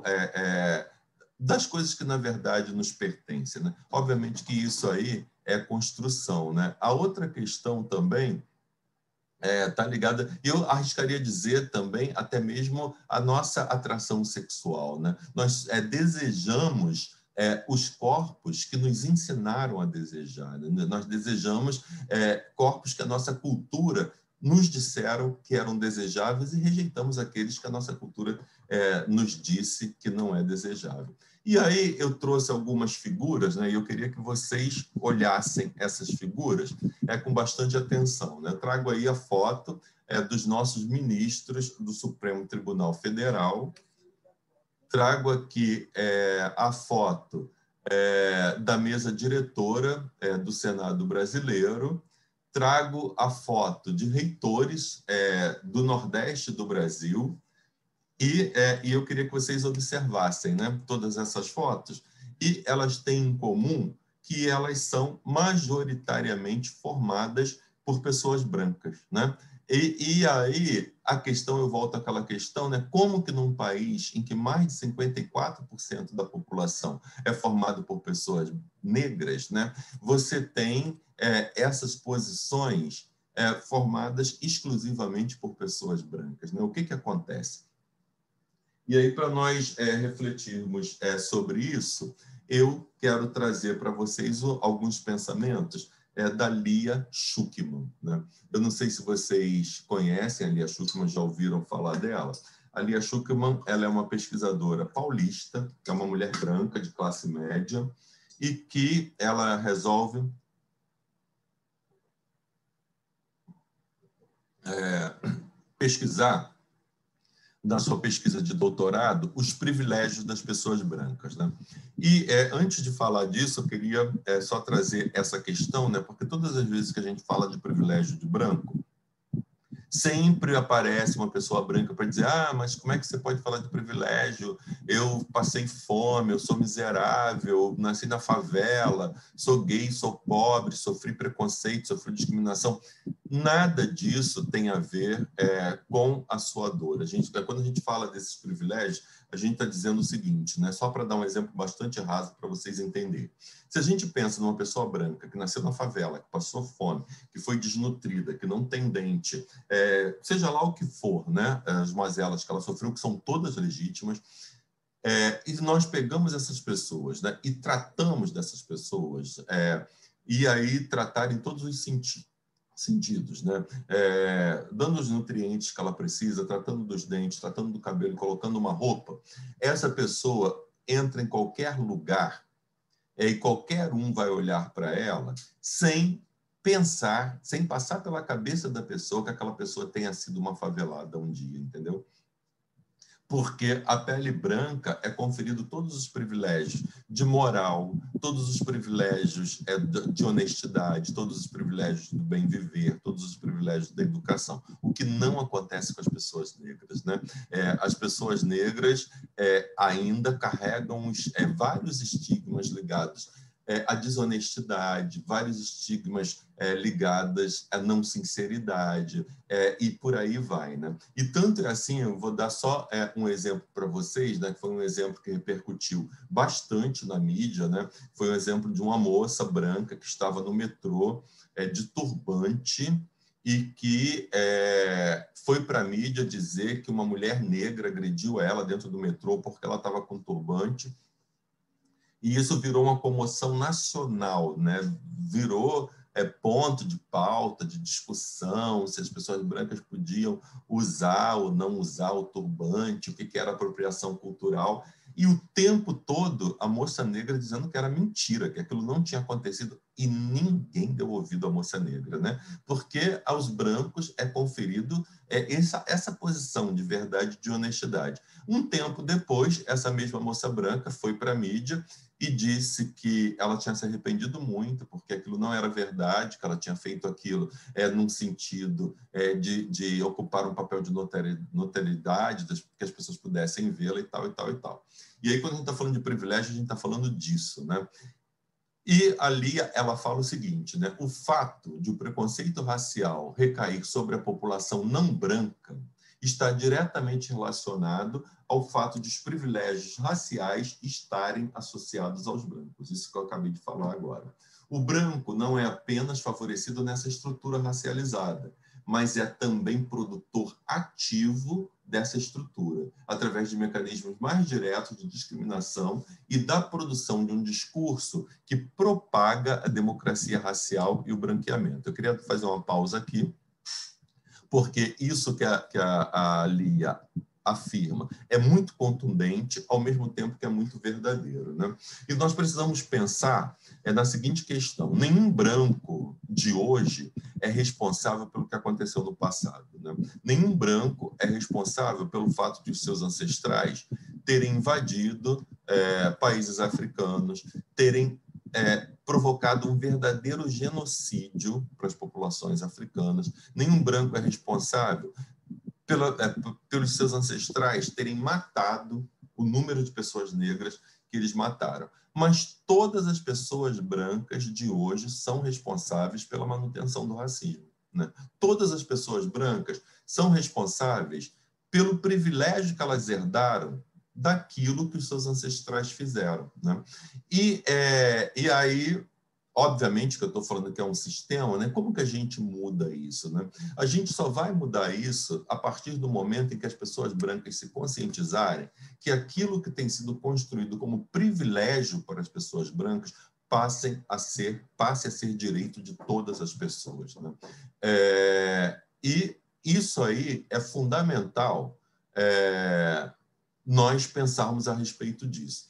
Speaker 2: das coisas que, na verdade, nos pertencem, né? Obviamente que isso aí é construção, né? A outra questão também está ligada, eu arriscaria dizer também, até mesmo a nossa atração sexual, né? Nós desejamos os corpos que nos ensinaram a desejar, né? Nós desejamos corpos que a nossa cultura nos disseram que eram desejáveis e rejeitamos aqueles que a nossa cultura nos disse que não é desejável. E aí eu trouxe algumas figuras, né, e eu queria que vocês olhassem essas figuras com bastante atenção, né? Eu trago aí a foto dos nossos ministros do Supremo Tribunal Federal, trago aqui a foto da mesa diretora do Senado brasileiro, trago a foto de reitores do Nordeste do Brasil, e eu queria que vocês observassem, né, todas essas fotos, e elas têm em comum que elas são majoritariamente formadas por pessoas brancas, né? E aí a questão, eu volto àquela questão, né? Como que num país em que mais de 54% da população é formado por pessoas negras, né, você tem essas posições formadas exclusivamente por pessoas brancas, né? O que acontece? E aí, para nós refletirmos sobre isso, eu quero trazer para vocês alguns pensamentos da Lia Schuckmann, né? Eu não sei se vocês conhecem a Lia Schuckmann, já ouviram falar dela. A Lia Schuckmann, ela é uma pesquisadora paulista, que é uma mulher branca de classe média, e que ela resolve pesquisar, na sua pesquisa de doutorado, os privilégios das pessoas brancas, né? E antes de falar disso, eu queria só trazer essa questão, né? Porque todas as vezes que a gente fala de privilégio de branco, sempre aparece uma pessoa branca para dizer: ah, mas como é que você pode falar de privilégio? Eu passei fome, eu sou miserável, nasci na favela, sou gay, sou pobre, sofri preconceito, sofri discriminação. Nada disso tem a ver com a sua dor. Quando a gente fala desses privilégios, a gente está dizendo o seguinte, né? Só para dar um exemplo bastante raso para vocês entenderem. Se a gente pensa numa pessoa branca que nasceu na favela, que passou fome, que foi desnutrida, que não tem dente, seja lá o que for, né? As mazelas que ela sofreu, que são todas legítimas, e nós pegamos essas pessoas, né? E tratamos dessas pessoas, e aí tratar em todos os sentidos, né? Dando os nutrientes que ela precisa, tratando dos dentes, tratando do cabelo, colocando uma roupa, essa pessoa entra em qualquer lugar e qualquer um vai olhar para ela sem pensar, sem passar pela cabeça da pessoa que aquela pessoa tenha sido uma favelada um dia, entendeu? Porque a pele branca é conferido todos os privilégios de moral, todos os privilégios de honestidade, todos os privilégios do bem viver, todos os privilégios da educação, o que não acontece com as pessoas negras, né? As pessoas negras ainda carregam vários estigmas ligados a desonestidade, vários estigmas ligados à não sinceridade, e por aí vai, né? E tanto é assim, eu vou dar só um exemplo para vocês, né, que foi um exemplo que repercutiu bastante na mídia, né? Foi um exemplo de uma moça branca que estava no metrô de turbante e que foi para a mídia dizer que uma mulher negra agrediu ela dentro do metrô porque ela estava com turbante. E isso virou uma comoção nacional, né? Virou ponto de pauta, de discussão, se as pessoas brancas podiam usar ou não usar o turbante, o que era apropriação cultural. E o tempo todo a moça negra dizendo que era mentira, que aquilo não tinha acontecido, e ninguém deu ouvido à moça negra, né? Porque aos brancos é conferido essa posição de verdade, de honestidade. Um tempo depois, essa mesma moça branca foi para a mídia e disse que ela tinha se arrependido muito, porque aquilo não era verdade, que ela tinha feito aquilo num sentido de ocupar um papel de notoriedade, que as pessoas pudessem vê-la e tal, e tal, e tal. E aí, quando a gente está falando de privilégio, a gente está falando disso, né? E a Lia, ela fala o seguinte, né? O fato de o preconceito racial recair sobre a população não branca está diretamente relacionado ao fato de os privilégios raciais estarem associados aos brancos. Isso que eu acabei de falar agora. O branco não é apenas favorecido nessa estrutura racializada, mas é também produtor ativo dessa estrutura, através de mecanismos mais diretos de discriminação e da produção de um discurso que propaga a democracia racial e o branqueamento. Eu queria fazer uma pausa aqui, porque isso que a Lia afirma é muito contundente, ao mesmo tempo que é muito verdadeiro, né? E nós precisamos pensar na seguinte questão: nenhum branco de hoje é responsável pelo que aconteceu no passado, né? Nenhum branco é responsável pelo fato de os seus ancestrais terem invadido países africanos, terem provocado um verdadeiro genocídio para as populações africanas. Nenhum branco é responsável pelos seus ancestrais terem matado o número de pessoas negras que eles mataram. Mas todas as pessoas brancas de hoje são responsáveis pela manutenção do racismo, né? Todas as pessoas brancas são responsáveis pelo privilégio que elas herdaram daquilo que os seus ancestrais fizeram, né? E aí, obviamente que eu estou falando que é um sistema, né? Como que a gente muda isso, né? A gente só vai mudar isso a partir do momento em que as pessoas brancas se conscientizarem que aquilo que tem sido construído como privilégio para as pessoas brancas passe a ser direito de todas as pessoas, né? E isso aí é fundamental nós pensarmos a respeito disso.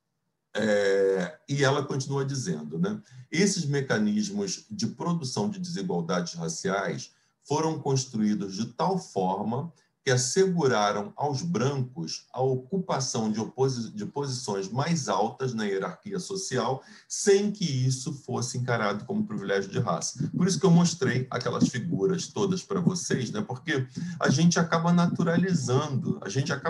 Speaker 2: E ela continua dizendo, né? Esses mecanismos de produção de desigualdades raciais foram construídos de tal forma que asseguraram aos brancos a ocupação de posições mais altas na hierarquia social, sem que isso fosse encarado como privilégio de raça. Por isso que eu mostrei aquelas figuras todas para vocês, né? Porque a gente acaba naturalizando,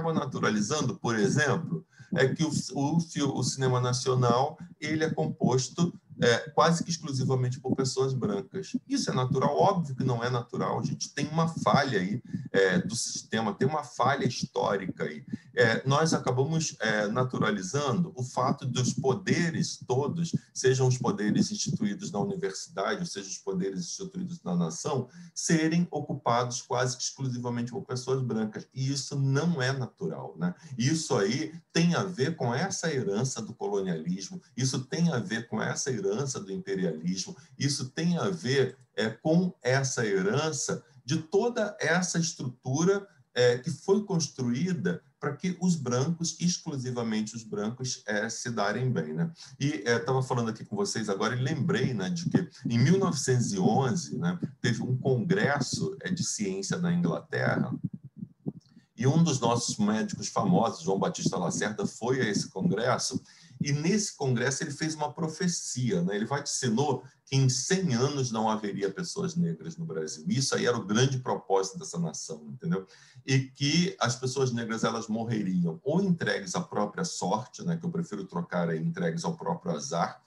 Speaker 2: por exemplo, que o cinema nacional ele é composto quase que exclusivamente por pessoas brancas. Isso é natural? Óbvio que não é natural. A gente tem uma falha aí do sistema, tem uma falha histórica aí. Nós acabamos naturalizando o fato dos poderes todos, sejam os poderes instituídos na universidade, ou sejam os poderes instituídos na nação, serem ocupados quase que exclusivamente por pessoas brancas. E isso não é natural, né? Isso aí tem a ver com essa herança do colonialismo, isso tem a ver com essa herança do imperialismo, isso tem a ver com essa herança de toda essa estrutura que foi construída para que os brancos, exclusivamente os brancos, se darem bem, né? E estava falando aqui com vocês agora e lembrei, né, de que em 1911, né, teve um congresso de ciência na Inglaterra, e um dos nossos médicos famosos, João Batista Lacerda, foi a esse congresso, e nesse congresso ele fez uma profecia, né? Ele vaticinou que em 100 anos não haveria pessoas negras no Brasil. Isso aí era o grande propósito dessa nação, entendeu? E que as pessoas negras elas morreriam ou entregues à própria sorte, né? Que eu prefiro trocar aí, entregues ao próprio azar,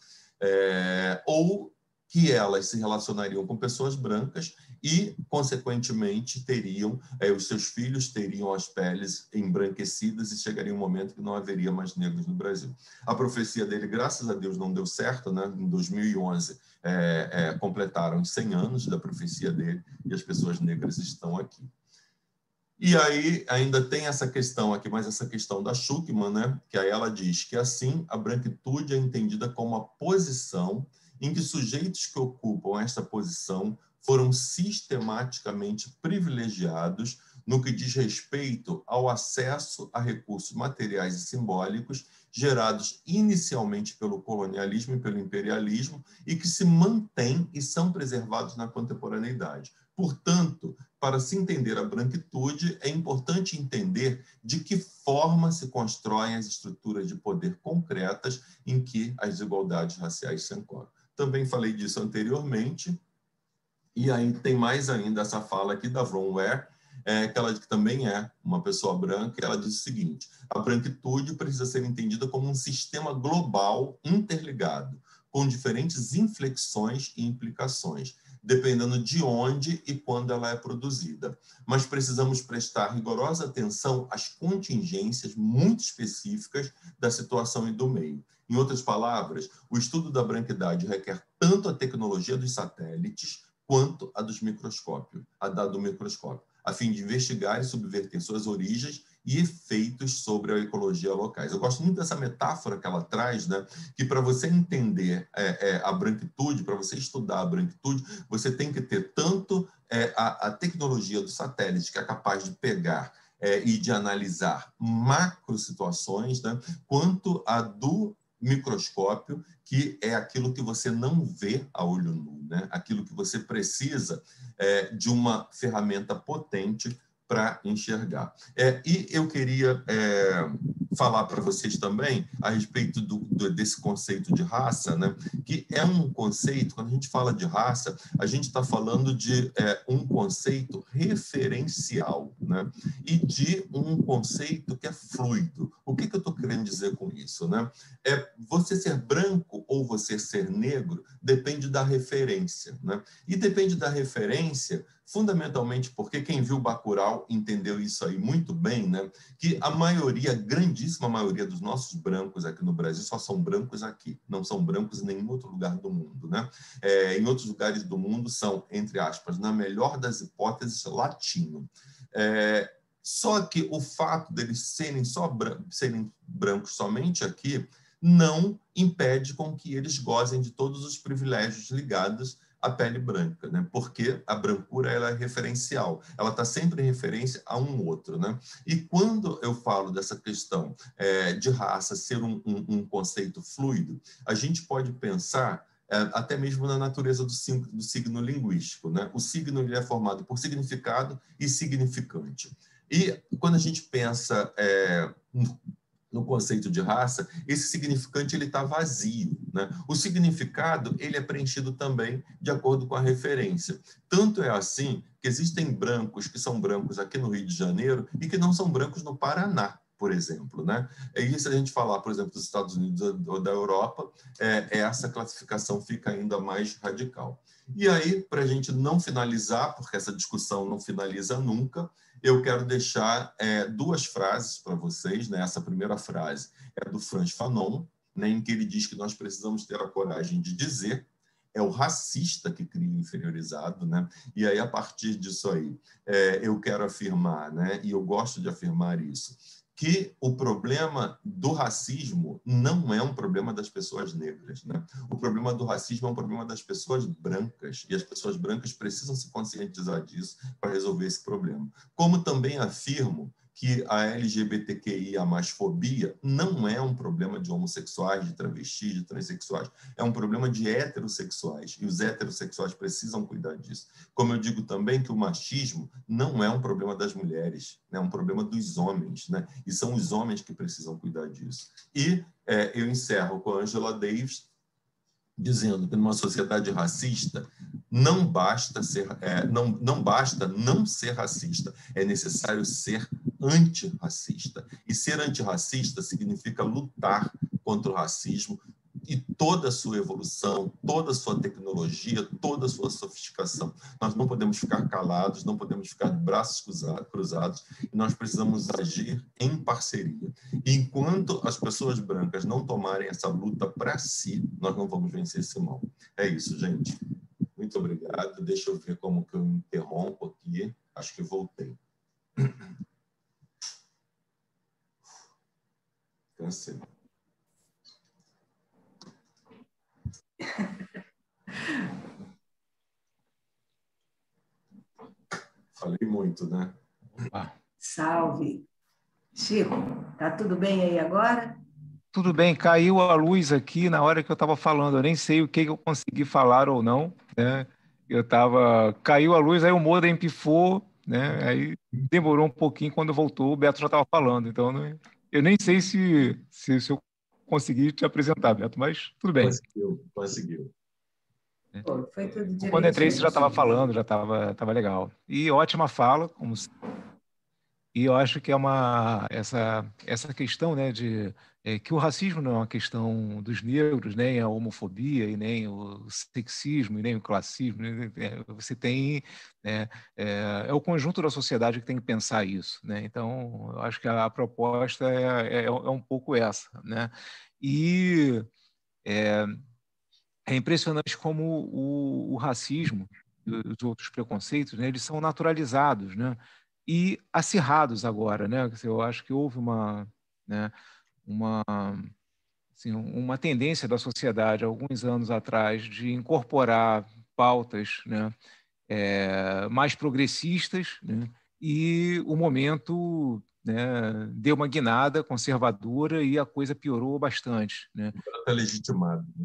Speaker 2: ou que elas se relacionariam com pessoas brancas e, consequentemente, os seus filhos teriam as peles embranquecidas e chegaria um momento que não haveria mais negros no Brasil. A profecia dele, graças a Deus, não deu certo, né? Em 2011, completaram 100 anos da profecia dele e as pessoas negras estão aqui. E aí ainda tem essa questão aqui, mas essa questão da Schuckmann, né? Que aí ela diz que, assim, a branquitude é entendida como a posição em que sujeitos que ocupam esta posição foram sistematicamente privilegiados no que diz respeito ao acesso a recursos materiais e simbólicos gerados inicialmente pelo colonialismo e pelo imperialismo e que se mantêm e são preservados na contemporaneidade. Portanto, para se entender a branquitude, é importante entender de que forma se constroem as estruturas de poder concretas em que as desigualdades raciais se ancoram. Também falei disso anteriormente, e aí tem mais ainda essa fala aqui da Von Ware, que também é uma pessoa branca, e ela diz o seguinte: a branquitude precisa ser entendida como um sistema global interligado, com diferentes inflexões e implicações, dependendo de onde e quando ela é produzida. Mas precisamos prestar rigorosa atenção às contingências muito específicas da situação e do meio. Em outras palavras, o estudo da branquidade requer tanto a tecnologia dos satélites quanto a do microscópio, a fim de investigar e subverter suas origens e efeitos sobre a ecologia locais. Eu gosto muito dessa metáfora que ela traz, né? Que para você entender a branquitude, para você estudar a branquitude, você tem que ter tanto a tecnologia do satélite, que é capaz de pegar e de analisar macro situações, né, quanto a do microscópio, que é aquilo que você não vê a olho nu, né? Aquilo que você precisa de uma ferramenta potente para enxergar. E eu queria falar para vocês também a respeito desse conceito de raça, né? Que é um conceito, quando a gente fala de raça, a gente está falando de um conceito referencial, né? E de um conceito que é fluido. O que eu estou querendo dizer com isso, né? Você ser branco ou você ser negro depende da referência, né? E depende da referência fundamentalmente porque quem viu Bacurau entendeu isso aí muito bem, né? Que a maioria, a grandíssima maioria dos nossos brancos aqui no Brasil só são brancos aqui, não são brancos em nenhum outro lugar do mundo, né? Em outros lugares do mundo são, entre aspas, na melhor das hipóteses, latino. Só que o fato deles serem brancos somente aqui não impede com que eles gozem de todos os privilégios ligados a pele branca, né? Porque a brancura ela é referencial, ela está sempre em referência a um outro, né? E quando eu falo dessa questão de raça ser um conceito fluido, a gente pode pensar até mesmo na natureza do signo linguístico, né? O signo ele é formado por significado e significante. E quando a gente pensa no conceito de raça, esse significante ele está vazio, né? O significado ele é preenchido também de acordo com a referência. Tanto é assim que existem brancos que são brancos aqui no Rio de Janeiro e que não são brancos no Paraná, por exemplo, né? E se a gente falar, por exemplo, dos Estados Unidos ou da Europa, essa classificação fica ainda mais radical. E aí, para a gente não finalizar, porque essa discussão não finaliza nunca, eu quero deixar duas frases para vocês, né? Essa primeira frase é do Frantz Fanon, né, em que ele diz que nós precisamos ter a coragem de dizer, é o racista que cria o inferiorizado, né? E aí, a partir disso aí, eu quero afirmar, né, e eu gosto de afirmar isso, que o problema do racismo não é um problema das pessoas negras, né? O problema do racismo é um problema das pessoas brancas, e as pessoas brancas precisam se conscientizar disso para resolver esse problema. Como também afirmo que a LGBTQIA+fobia não é um problema de homossexuais, de travestis, de transexuais, é um problema de heterossexuais, e os heterossexuais precisam cuidar disso. Como eu digo também que o machismo não é um problema das mulheres, é um problema dos homens, né? E são os homens que precisam cuidar disso. E eu encerro com a Angela Davis, dizendo que numa sociedade racista não basta não ser racista, é necessário ser antirracista. E ser antirracista significa lutar contra o racismo e toda a sua evolução, toda a sua tecnologia, toda a sua sofisticação. Nós não podemos ficar calados, não podemos ficar de braços cruzados, e nós precisamos agir em parceria. E enquanto as pessoas brancas não tomarem essa luta para si, nós não vamos vencer esse mal. É isso, gente. Muito obrigado. Deixa eu ver como que eu interrompo aqui. Acho que voltei. Cansei. Falei muito, né?
Speaker 1: Opa.
Speaker 3: Salve. Chico, tá tudo bem aí agora?
Speaker 1: Tudo bem, caiu a luz aqui na hora que eu estava falando. Eu nem sei o que eu consegui falar ou não, né? Caiu a luz, aí o modem pifou, né? Aí demorou um pouquinho, quando voltou, o Beto já estava falando. Então, eu nem sei se eu consegui te apresentar, Beto, mas tudo bem.
Speaker 2: Conseguiu.
Speaker 3: Foi tudo direitinho.
Speaker 1: Quando entrei, você já estava falando, já estava legal. E ótima fala, como e eu acho que essa questão, né, que o racismo não é uma questão dos negros, nem a homofobia, e nem o sexismo, e nem o classismo. Você tem, né, é o conjunto da sociedade que tem que pensar isso, né? Então, eu acho que a proposta é um pouco essa, né? E é impressionante como o racismo e os outros preconceitos, né, eles são naturalizados, né, e acirrados agora, né? Eu acho que houve né, uma, assim, uma tendência da sociedade, alguns anos atrás, de incorporar pautas, né, mais progressistas, né? E o momento, né, deu uma guinada conservadora e a coisa piorou bastante, né?
Speaker 2: Está legitimado, né?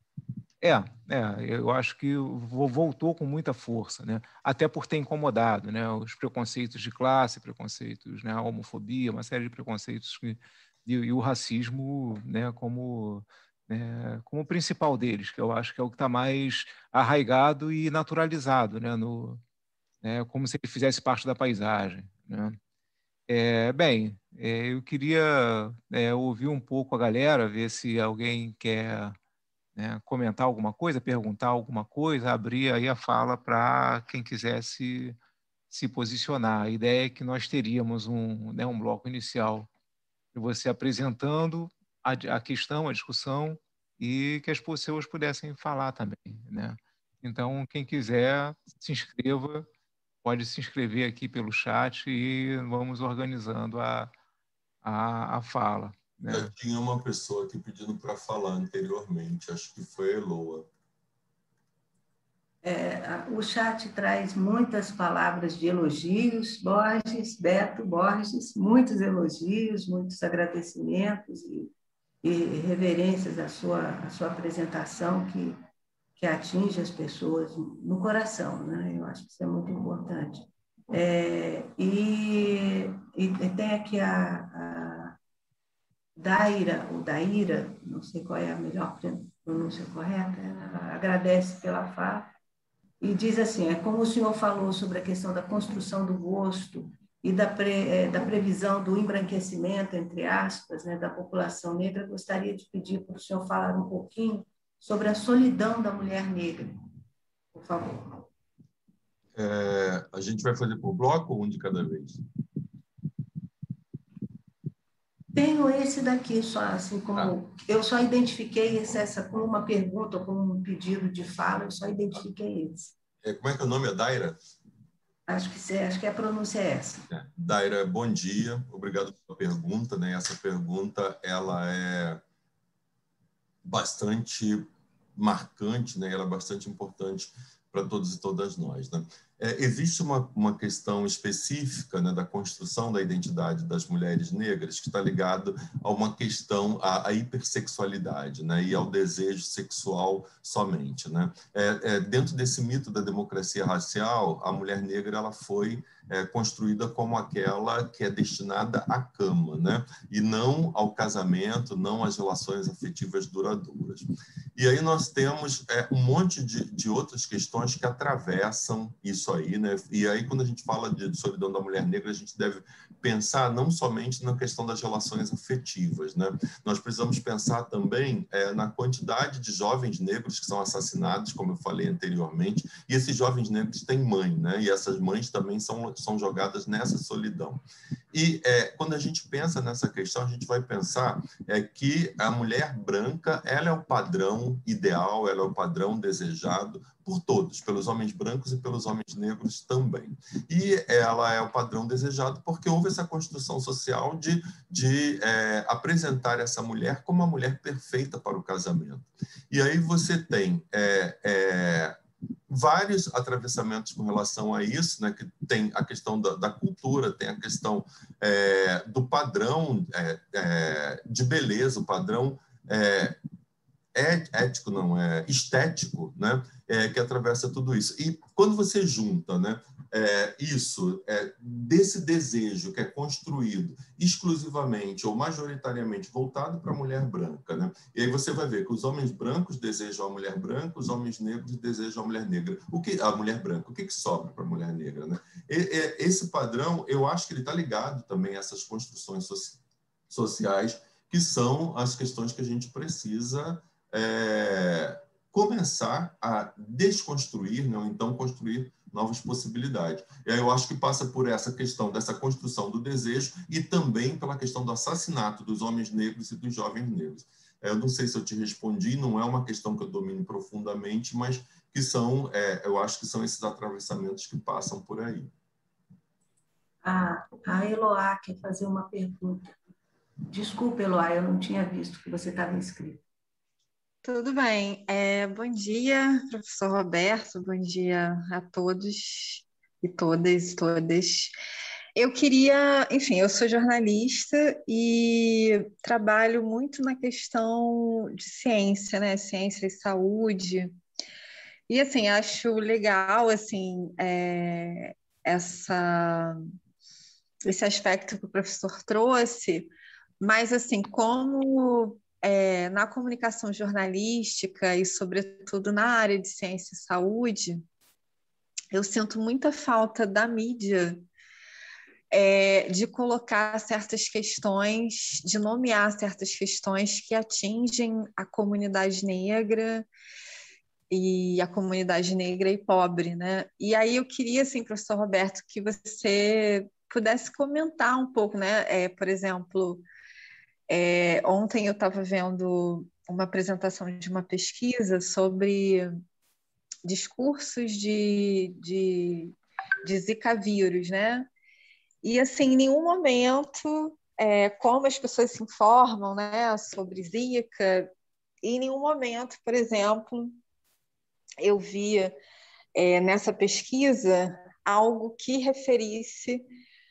Speaker 1: Eu acho que voltou com muita força, né? Até por ter incomodado, né? Os preconceitos de classe, preconceitos, né? A homofobia, uma série de preconceitos e o racismo, né? Como principal deles, que eu acho que é o que está mais arraigado e naturalizado, né? Como se ele fizesse parte da paisagem, né? Eu queria ouvir um pouco a galera, ver se alguém quer, né, comentar alguma coisa, perguntar alguma coisa, abrir aí a fala para quem quisesse se posicionar. A ideia é que nós teríamos um bloco inicial de você apresentando a questão, a discussão, e que as pessoas pudessem falar também, né? Então, quem quiser, se inscreva, pode se inscrever aqui pelo chat e vamos organizando a fala,
Speaker 2: Já
Speaker 1: né?
Speaker 2: tinha uma pessoa aqui pedindo para falar anteriormente, acho que foi a Eloa.
Speaker 3: O chat traz muitas palavras de elogios, Borges, Beto Borges, muitos elogios, muitos agradecimentos e reverências à sua apresentação que atinge as pessoas no coração, né? Eu acho que isso é muito importante. E tem aqui a Daira, ou Daíra, não sei qual é a melhor pronúncia correta, ela agradece pela fala e diz assim, como o senhor falou sobre a questão da construção do rosto e da previsão do embranquecimento, entre aspas, né, da população negra, gostaria de pedir para o senhor falar um pouquinho sobre a solidão da mulher negra, por favor.
Speaker 2: A gente vai fazer por bloco ou um de cada vez?
Speaker 3: Tenho esse daqui só, assim como... Eu só identifiquei essa como uma pergunta ou como um pedido de fala, eu só identifiquei esse.
Speaker 2: Como é que é o nome? É Daira?
Speaker 3: Acho que a pronúncia é essa.
Speaker 2: Daira, bom dia. Obrigado pela pergunta, né? Essa pergunta, ela é bastante marcante, né? Ela é bastante importante para todos e todas nós, né? Existe uma questão específica, né, da construção da identidade das mulheres negras que está ligado a uma questão à hipersexualidade, né, e ao desejo sexual somente, né? Dentro desse mito da democracia racial, a mulher negra ela foi construída como aquela que é destinada à cama, né, e não ao casamento, não às relações afetivas duradouras. E aí nós temos um monte de outras questões que atravessam isso aí, né? E aí quando a gente fala de solidão da mulher negra, a gente deve pensar não somente na questão das relações afetivas, né? Nós precisamos pensar também na quantidade de jovens negros que são assassinados, como eu falei anteriormente, e esses jovens negros têm mãe, né? E essas mães também são jogadas nessa solidão. E quando a gente pensa nessa questão, a gente vai pensar que a mulher branca ela é o padrão ideal, ela é o padrão desejado por todos, pelos homens brancos e pelos homens negros também. E ela é o padrão desejado porque houve essa construção social de apresentar essa mulher como uma mulher perfeita para o casamento. E aí você tem vários atravessamentos com relação a isso, né? Que tem a questão da cultura, tem a questão do padrão de beleza, o padrão ético, não, estético, né? Que atravessa tudo isso. E quando você junta, né, isso, desse desejo que é construído exclusivamente ou majoritariamente voltado para a mulher branca, né? E aí você vai ver que os homens brancos desejam a mulher branca, os homens negros desejam a mulher negra. A mulher branca, o que sobra para a mulher negra, né? Esse padrão, eu acho que ele está ligado também a essas construções sociais, que são as questões que a gente precisa começar a desconstruir, né? Ou então construir novas possibilidades. E aí eu acho que passa por essa questão dessa construção do desejo e também pela questão do assassinato dos homens negros e dos jovens negros. Eu não sei se eu te respondi, não é uma questão que eu domine profundamente, mas que são, eu acho que são esses atravessamentos que passam por aí.
Speaker 3: A Eloá quer fazer uma pergunta. Desculpa, Eloá, eu não tinha visto que você estava inscrito.
Speaker 4: Tudo bem. Bom dia, professor Roberto, bom dia a todos e todas. Eu queria, enfim, eu sou jornalista e trabalho muito na questão de ciência, né? Ciência e saúde. E, assim, acho legal, assim, esse aspecto que o professor trouxe, mas, assim, como na comunicação jornalística e, sobretudo, na área de ciência e saúde, eu sinto muita falta da mídia de colocar certas questões, de nomear certas questões que atingem a comunidade negra e pobre, né? E aí eu queria, assim, professor Roberto, que você pudesse comentar um pouco, né? Por exemplo, ontem eu estava vendo uma apresentação de uma pesquisa sobre discursos de Zika vírus, né? E, assim, em nenhum momento, como as pessoas se informam, né, sobre Zika, em nenhum momento, por exemplo, eu via nessa pesquisa algo que referisse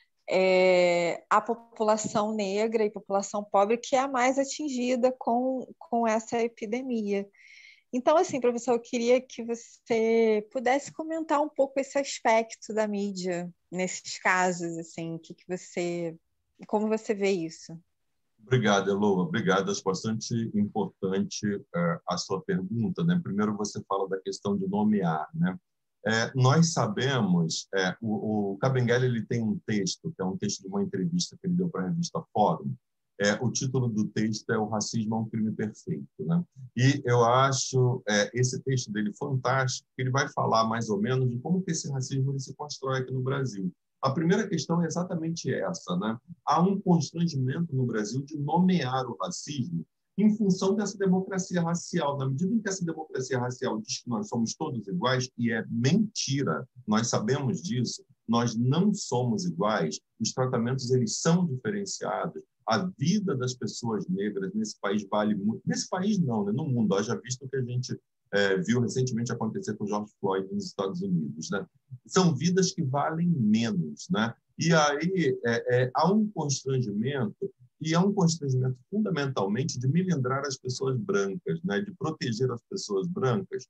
Speaker 4: a população negra e população pobre, que é a mais atingida com essa epidemia. Então, assim, professor, eu queria que você pudesse comentar um pouco esse aspecto da mídia nesses casos, assim, como você vê isso?
Speaker 2: Obrigado, Elô. Obrigado. Acho bastante importante a sua pergunta, né? Primeiro, você fala da questão de nomear, né? Nós sabemos, o Kabengele ele tem um texto, que é um texto de uma entrevista que ele deu para a revista Fórum. O título do texto é O Racismo é um Crime Perfeito, né? E eu acho esse texto dele fantástico, que ele vai falar mais ou menos de como que esse racismo ele se constrói aqui no Brasil. A primeira questão é exatamente essa, né? Há um constrangimento no Brasil de nomear o racismo em função dessa democracia racial. Na medida em que essa democracia racial diz que nós somos todos iguais, e é mentira, nós sabemos disso, nós não somos iguais, os tratamentos eles são diferenciados, a vida das pessoas negras nesse país vale muito. Nesse país não, né? No mundo, haja visto o que a gente viu recentemente acontecer com George Floyd nos Estados Unidos, né? São vidas que valem menos, né? E aí há um constrangimento, e é um constrangimento fundamentalmente de milindrar as pessoas brancas, né? De proteger as pessoas brancas,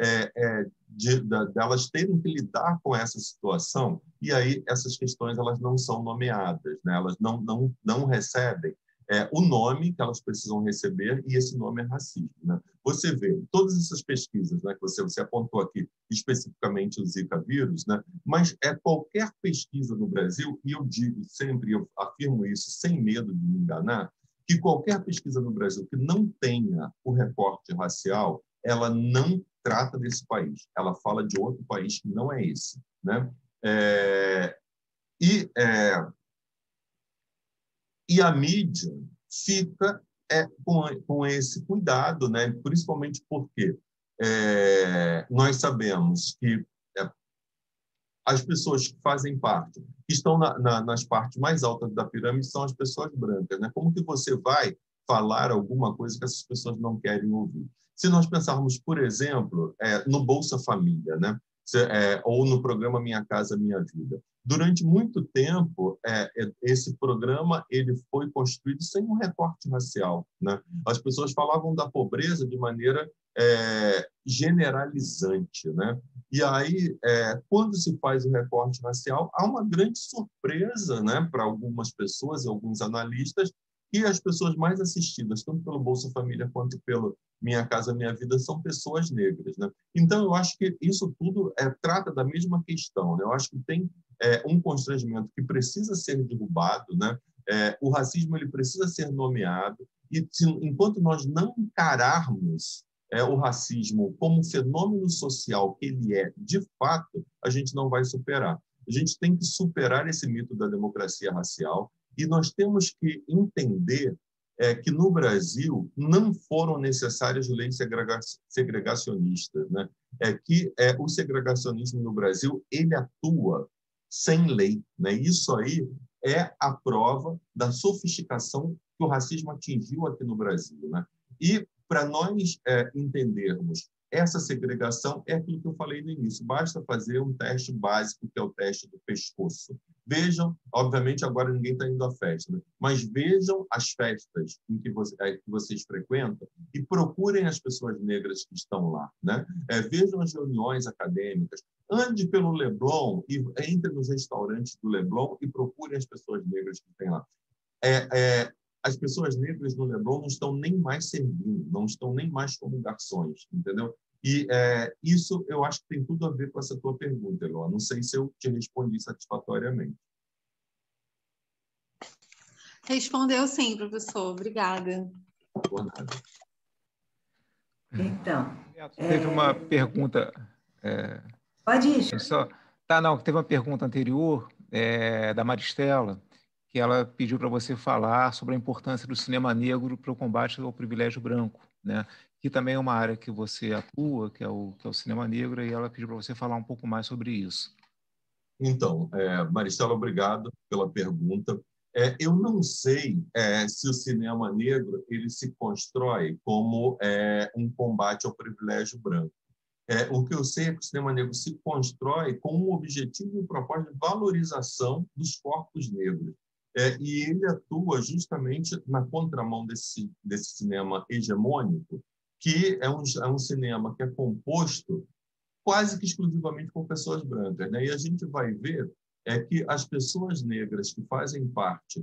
Speaker 2: delas terem que lidar com essa situação, e aí essas questões elas não são nomeadas, né? Elas não recebem o nome que elas precisam receber, e esse nome é racismo, né? Você vê todas essas pesquisas, né, que você apontou aqui, especificamente o Zika vírus, né? Mas qualquer pesquisa no Brasil, e eu digo sempre, eu afirmo isso sem medo de me enganar, que qualquer pesquisa no Brasil que não tenha o recorte racial, ela não trata desse país, ela fala de outro país que não é esse, né? E a mídia fica com esse cuidado, né? Principalmente porque nós sabemos que as pessoas que fazem parte, que estão nas partes mais altas da pirâmide, são as pessoas brancas, né? Como que você vai falar alguma coisa que essas pessoas não querem ouvir? Se nós pensarmos, por exemplo, no Bolsa Família, né? Ou no programa Minha Casa Minha Vida. Durante muito tempo, esse programa ele foi construído sem um recorte racial, né? As pessoas falavam da pobreza de maneira generalizante, né? E aí, quando se faz o recorte racial, há uma grande surpresa, né, para algumas pessoas e alguns analistas, que as pessoas mais assistidas, tanto pelo Bolsa Família quanto pelo Minha Casa Minha Vida, são pessoas negras, né? Então, eu acho que isso tudo trata da mesma questão, né? Eu acho que tem um constrangimento que precisa ser derrubado, né? O racismo ele precisa ser nomeado, e enquanto nós não encararmos o racismo como um fenômeno social que ele é, de fato, a gente não vai superar. A gente tem que superar esse mito da democracia racial, e nós temos que entender que no Brasil não foram necessárias leis segregacionistas, né? Que o segregacionismo no Brasil ele atua sem lei, né? Isso aí é a prova da sofisticação que o racismo atingiu aqui no Brasil, né? E para nós entendermos essa segregação, é aquilo que eu falei no início. Basta fazer um teste básico, que é o teste do pescoço. Vejam, obviamente agora ninguém está indo à festa, né? Mas vejam as festas em que vocês frequentam e procurem as pessoas negras que estão lá, né? Vejam as reuniões acadêmicas, ande pelo Leblon e entre nos restaurantes do Leblon e procurem as pessoas negras que tem lá. As pessoas negras no Leblon não estão nem mais servindo, não estão nem mais como garçons, entendeu? E isso eu acho que tem tudo a ver com essa tua pergunta, Elô. Não sei se eu te respondi satisfatoriamente.
Speaker 4: Respondeu sim, professor. Obrigada.
Speaker 2: Por nada.
Speaker 3: Então...
Speaker 1: Teve uma pergunta...
Speaker 3: Pode ir.
Speaker 1: Teve uma pergunta anterior da Maristela, que ela pediu para você falar sobre a importância do cinema negro para o combate ao privilégio branco, né? Que também é uma área que você atua, que é o cinema negro, e ela pediu para você falar um pouco mais sobre isso.
Speaker 2: Então, Maristela, obrigado pela pergunta. Eu não sei se o cinema negro ele se constrói como um combate ao privilégio branco. O que eu sei é que o cinema negro se constrói com um objetivo e propósito de valorização dos corpos negros. E ele atua justamente na contramão desse cinema hegemônico, que é um cinema que é composto quase que exclusivamente por pessoas brancas, né? E a gente vai ver que as pessoas negras que fazem parte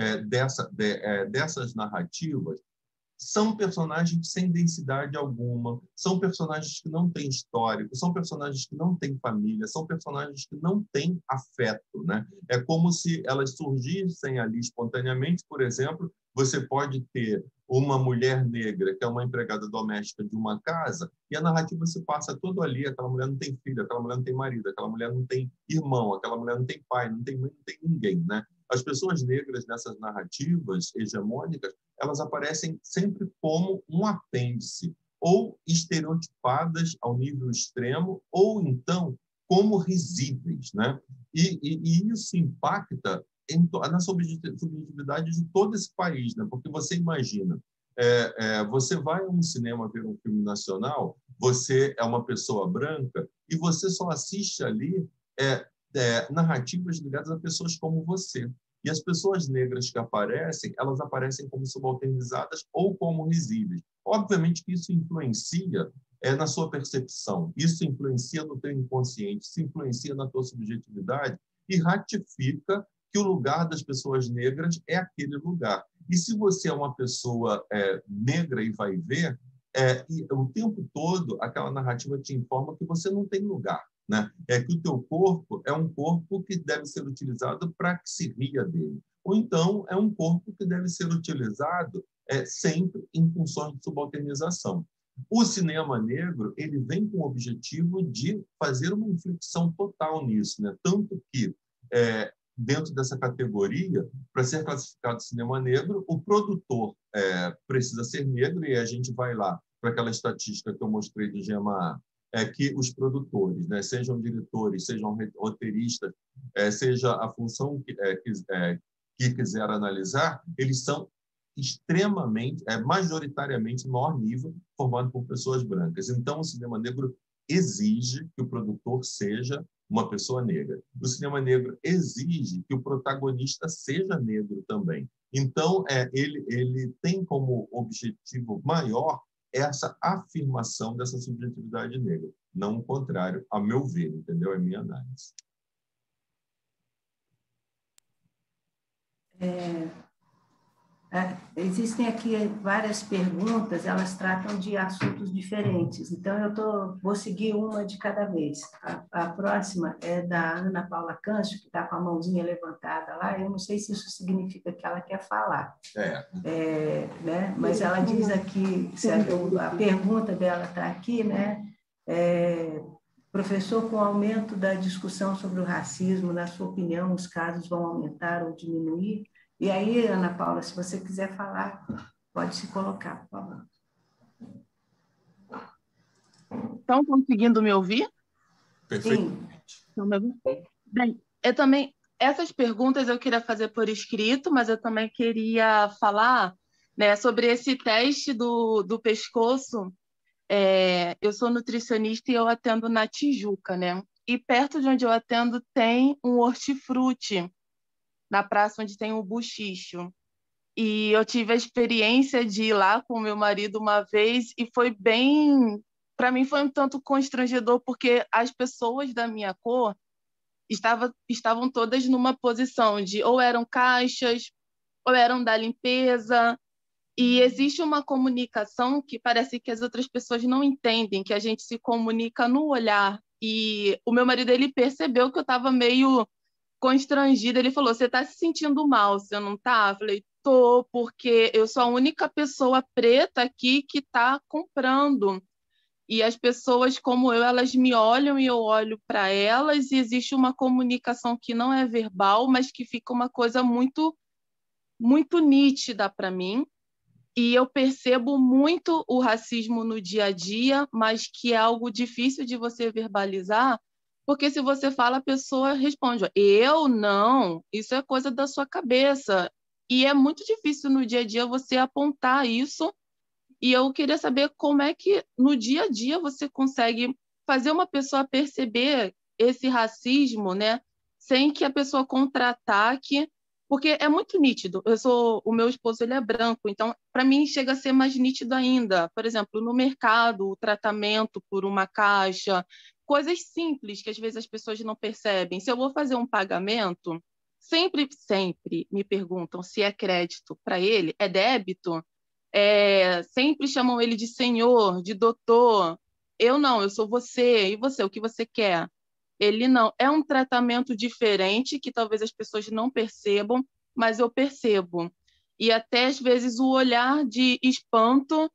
Speaker 2: dessas narrativas são personagens sem densidade alguma, são personagens que não têm histórico, são personagens que não têm família, são personagens que não têm afeto, né? É como se elas surgissem ali espontaneamente. Por exemplo, você pode ter uma mulher negra que é uma empregada doméstica de uma casa e a narrativa se passa toda ali. Aquela mulher não tem filho, aquela mulher não tem marido, aquela mulher não tem irmão, aquela mulher não tem pai, não tem mãe, não tem ninguém, né? As pessoas negras nessas narrativas hegemônicas, elas aparecem sempre como um apêndice, ou estereotipadas ao nível extremo, ou então como risíveis, né? E isso impacta na subjetividade de todo esse país, né? Porque você imagina, você vai a um cinema ver um filme nacional, você é uma pessoa branca e você só assiste ali narrativas ligadas a pessoas como você. E as pessoas negras que aparecem, elas aparecem como subalternizadas ou como risíveis. Obviamente que isso influencia na sua percepção, isso influencia no teu inconsciente, isso influencia na tua subjetividade e ratifica que o lugar das pessoas negras é aquele lugar. E se você é uma pessoa negra e vai ver, o tempo todo aquela narrativa te informa que você não tem lugar, né? Que o teu corpo é um corpo que deve ser utilizado para que se ria dele. Ou então é um corpo que deve ser utilizado sempre em funções de subalternização. O cinema negro ele vem com o objetivo de fazer uma inflexão total nisso, né? Tanto que, dentro dessa categoria, para ser classificado cinema negro, o produtor precisa ser negro, e a gente vai lá para aquela estatística que eu mostrei do GMA, que os produtores, né, sejam diretores, sejam roteiristas, seja a função que quiser analisar, eles são extremamente, majoritariamente, maior nível, formado por pessoas brancas. Então, o cinema negro exige que o produtor seja uma pessoa negra. O cinema negro exige que o protagonista seja negro também. Então, ele tem como objetivo maior essa afirmação dessa subjetividade negra, não o contrário, a meu ver, entendeu? É minha análise.
Speaker 3: Existem aqui várias perguntas, elas tratam de assuntos diferentes, então vou seguir uma de cada vez. A próxima é da Ana Paula Câncio, que está com a mãozinha levantada lá. Eu não sei se isso significa que ela quer falar, né? Mas ela diz aqui, a pergunta dela está aqui, né? Professor, com o aumento da discussão sobre o racismo, na sua opinião, os casos vão aumentar ou diminuir? E aí, Ana Paula, se você quiser falar, pode se colocar, por favor.
Speaker 5: Estão conseguindo me ouvir?
Speaker 2: Perfeito.
Speaker 5: Bem, eu também, essas perguntas eu queria fazer por escrito, mas eu também queria falar né? Sobre esse teste do pescoço, eu sou nutricionista e eu atendo na Tijuca, né? E perto de onde eu atendo tem um hortifruti, na praça onde tem o Buchicho. E eu tive a experiência de ir lá com o meu marido uma vez e foi bem... Para mim foi um tanto constrangedor, porque as pessoas da minha cor estavam todas numa posição de ou eram caixas, ou eram da limpeza, e existe uma comunicação que parece que as outras pessoas não entendem, que a gente se comunica no olhar. E o meu marido, ele percebeu que eu estava meio constrangida. Ele falou: você está se sentindo mal, você não está? Eu falei: tô, porque eu sou a única pessoa preta aqui que está comprando. E as pessoas como eu, elas me olham e eu olho para elas, e existe uma comunicação que não é verbal, mas que fica uma coisa muito, muito nítida para mim. E eu percebo muito o racismo no dia a dia, mas que é algo difícil de você verbalizar, porque se você fala, a pessoa responde: eu não, isso é coisa da sua cabeça. E é muito difícil no dia a dia você apontar isso. E eu queria saber como é que no dia a dia você consegue fazer uma pessoa perceber esse racismo, né, sem que a pessoa contra-ataque, porque é muito nítido. O meu esposo, ele é branco, então para mim chega a ser mais nítido ainda. Por exemplo, no mercado, o tratamento por uma caixa, coisas simples que às vezes as pessoas não percebem. Se eu vou fazer um pagamento, sempre me perguntam se é crédito para ele, é débito. Sempre chamam ele de senhor, de doutor. Eu não, eu sou você. E você, o que você quer? Ele não. É um tratamento diferente que talvez as pessoas não percebam, mas eu percebo. E até, às vezes, o olhar de espanto.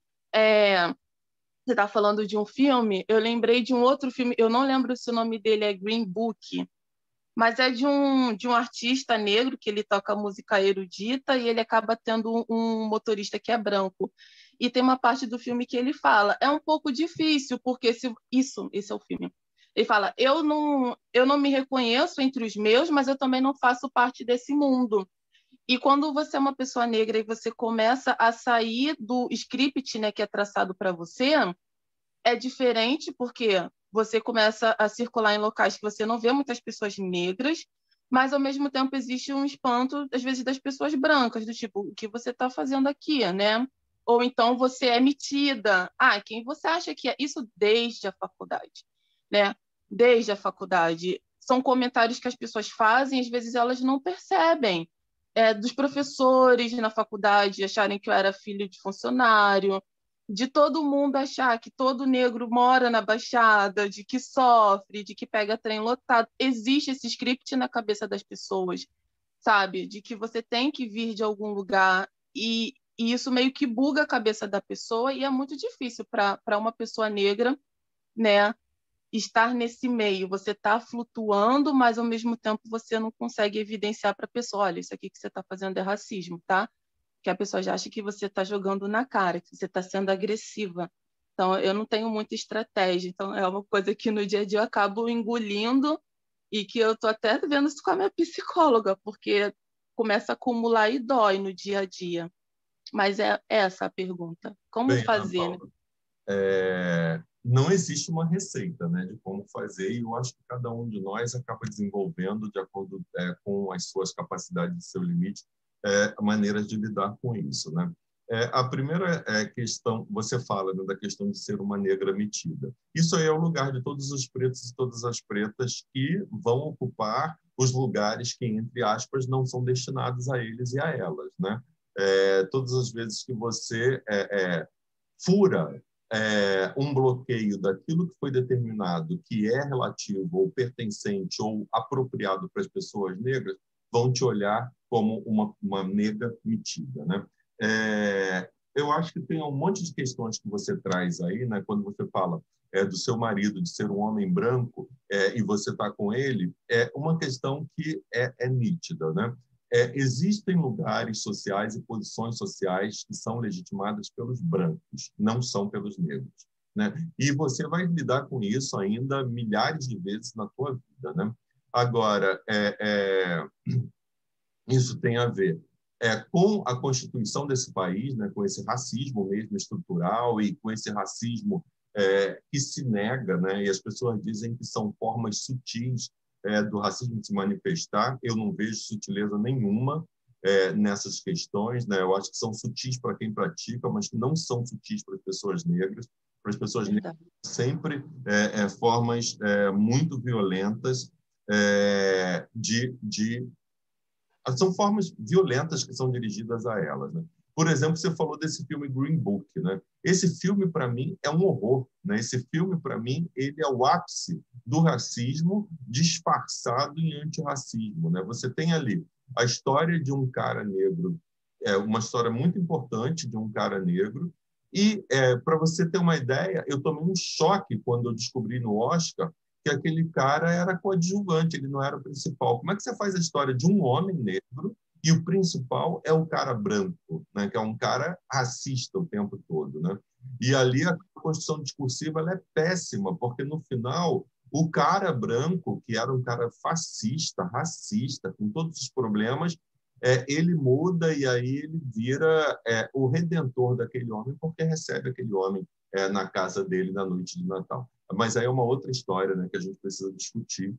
Speaker 5: Você está falando de um filme, eu lembrei de um outro filme, eu não lembro se o nome dele é Green Book, mas é de um artista negro que ele toca música erudita e ele acaba tendo um motorista que é branco. E tem uma parte do filme que ele fala: é um pouco difícil, porque esse é o filme. Ele fala: eu não me reconheço entre os meus, mas eu também não faço parte desse mundo. E quando você é uma pessoa negra e você começa a sair do script, né, que é traçado para você, é diferente porque você começa a circular em locais que você não vê muitas pessoas negras, mas ao mesmo tempo existe um espanto, às vezes, das pessoas brancas, do tipo: o que você está fazendo aqui, né? Ou então você é metida. Quem você acha que é? Isso desde a faculdade, né? Desde a faculdade. São comentários que as pessoas fazem, às vezes elas não percebem. Dos professores na faculdade acharem que eu era filho de funcionário, de todo mundo achar que todo negro mora na Baixada, de que sofre, de que pega trem lotado. Existe esse script na cabeça das pessoas, sabe? De que você tem que vir de algum lugar, e isso meio que buga a cabeça da pessoa, e é muito difícil para uma pessoa negra, né, estar nesse meio. Você está flutuando, mas ao mesmo tempo você não consegue evidenciar para a pessoa: olha, isso aqui que você está fazendo é racismo, tá? Que a pessoa já acha que você está jogando na cara, que você está sendo agressiva. Então, eu não tenho muita estratégia. Então, é uma coisa que no dia a dia eu acabo engolindo, e que eu estou até vendo isso com a minha psicóloga, porque começa a acumular e dói no dia a dia. Mas é essa a pergunta. Como
Speaker 2: Bem,
Speaker 5: fazer, né?
Speaker 2: não existe uma receita, né, de como fazer, e eu acho que cada um de nós acaba desenvolvendo, de acordo com as suas capacidades e seu limite, maneiras de lidar com isso, né? A primeira questão, você fala, né, da questão de ser uma negra metida. Isso aí é o lugar de todos os pretos e todas as pretas que vão ocupar os lugares que, entre aspas, não são destinados a eles e a elas, né? Todas as vezes que você fura um bloqueio daquilo que foi determinado, que é relativo ou pertencente ou apropriado para as pessoas negras, vão te olhar como uma negra metida, né? Eu acho que tem um monte de questões que você traz aí, né? Quando você fala do seu marido, de ser um homem branco, e você está com ele, é uma questão que é nítida, né? Existem lugares sociais e posições sociais que são legitimadas pelos brancos, não são pelos negros, né? E você vai lidar com isso ainda milhares de vezes na tua vida, né? Agora, isso tem a ver com a constituição desse país, né, com esse racismo mesmo estrutural e com esse racismo que se nega, né, e as pessoas dizem que são formas sutis do racismo se manifestar. Eu não vejo sutileza nenhuma nessas questões, né? Eu acho que são sutis para quem pratica, mas que não são sutis para as pessoas negras. Para as pessoas negras, sempre formas muito violentas são formas violentas que são dirigidas a elas, né? Por exemplo, você falou desse filme Green Book, né? Esse filme, para mim, é um horror, né? Esse filme, para mim, ele é o ápice do racismo disfarçado em antirracismo, né? Você tem ali a história de um cara negro, uma história muito importante de um cara negro, e, para você ter uma ideia, eu tomei um choque quando eu descobri no Oscar que aquele cara era coadjuvante, ele não era o principal. Como é que você faz a história de um homem negro e o principal é o cara branco, né? Que é um cara racista o tempo todo, né? E ali a construção discursiva ela é péssima, porque no final o cara branco, que era um cara fascista, racista, com todos os problemas, ele muda e aí ele vira o redentor daquele homem, porque recebe aquele homem na casa dele na noite de Natal. Mas aí é uma outra história, né, que a gente precisa discutir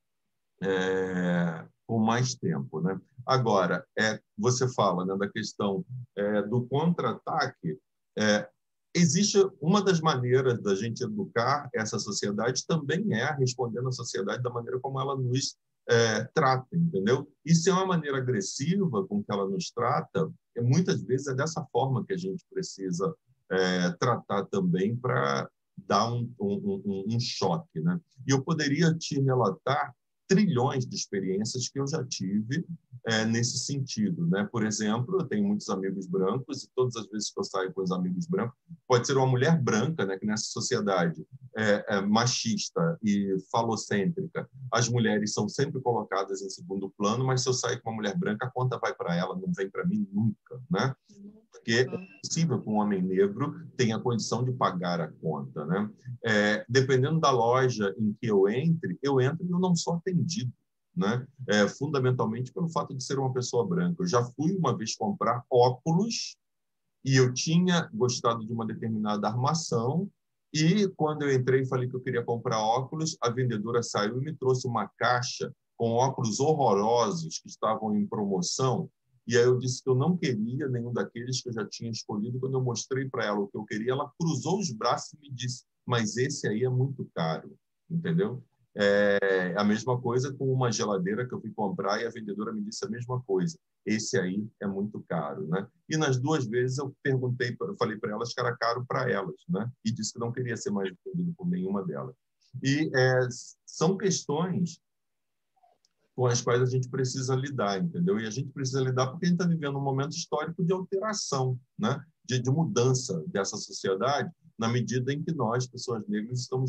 Speaker 2: com mais tempo, né? Agora, você fala, né, da questão do contra-ataque. Existe uma das maneiras da gente educar essa sociedade também respondendo à sociedade da maneira como ela nos trata, entendeu? E se é uma maneira agressiva com que ela nos trata, muitas vezes é dessa forma que a gente precisa tratar também para dar um choque, né? E eu poderia te relatar trilhões de experiências que eu já tive nesse sentido, né? Por exemplo, eu tenho muitos amigos brancos e todas as vezes que eu saio com os amigos brancos, pode ser uma mulher branca, né? Que nessa sociedade machista e falocêntrica, as mulheres são sempre colocadas em segundo plano, mas se eu sair com uma mulher branca, a conta vai para ela, não vem para mim nunca, né? Porque é possível que um homem negro tenha a condição de pagar a conta, né? Dependendo da loja em que eu entro e eu não sou atendido, né? Fundamentalmente pelo fato de ser uma pessoa branca. Eu já fui uma vez comprar óculos e eu tinha gostado de uma determinada armação e quando eu entrei e falei que eu queria comprar óculos, a vendedora saiu e me trouxe uma caixa com óculos horrorosos que estavam em promoção. E aí eu disse que eu não queria nenhum daqueles que eu já tinha escolhido. Quando eu mostrei para ela o que eu queria, ela cruzou os braços e me disse, mas esse aí é muito caro, entendeu? A mesma coisa com uma geladeira que eu fui comprar e a vendedora me disse a mesma coisa. Esse aí é muito caro, né? E nas duas vezes eu falei para elas que era caro para elas, né? E disse que não queria ser mais vendido por nenhuma delas. E são questões com as quais a gente precisa lidar, entendeu? E a gente precisa lidar porque a gente está vivendo um momento histórico de alteração, né? De mudança dessa sociedade, na medida em que nós, pessoas negras, estamos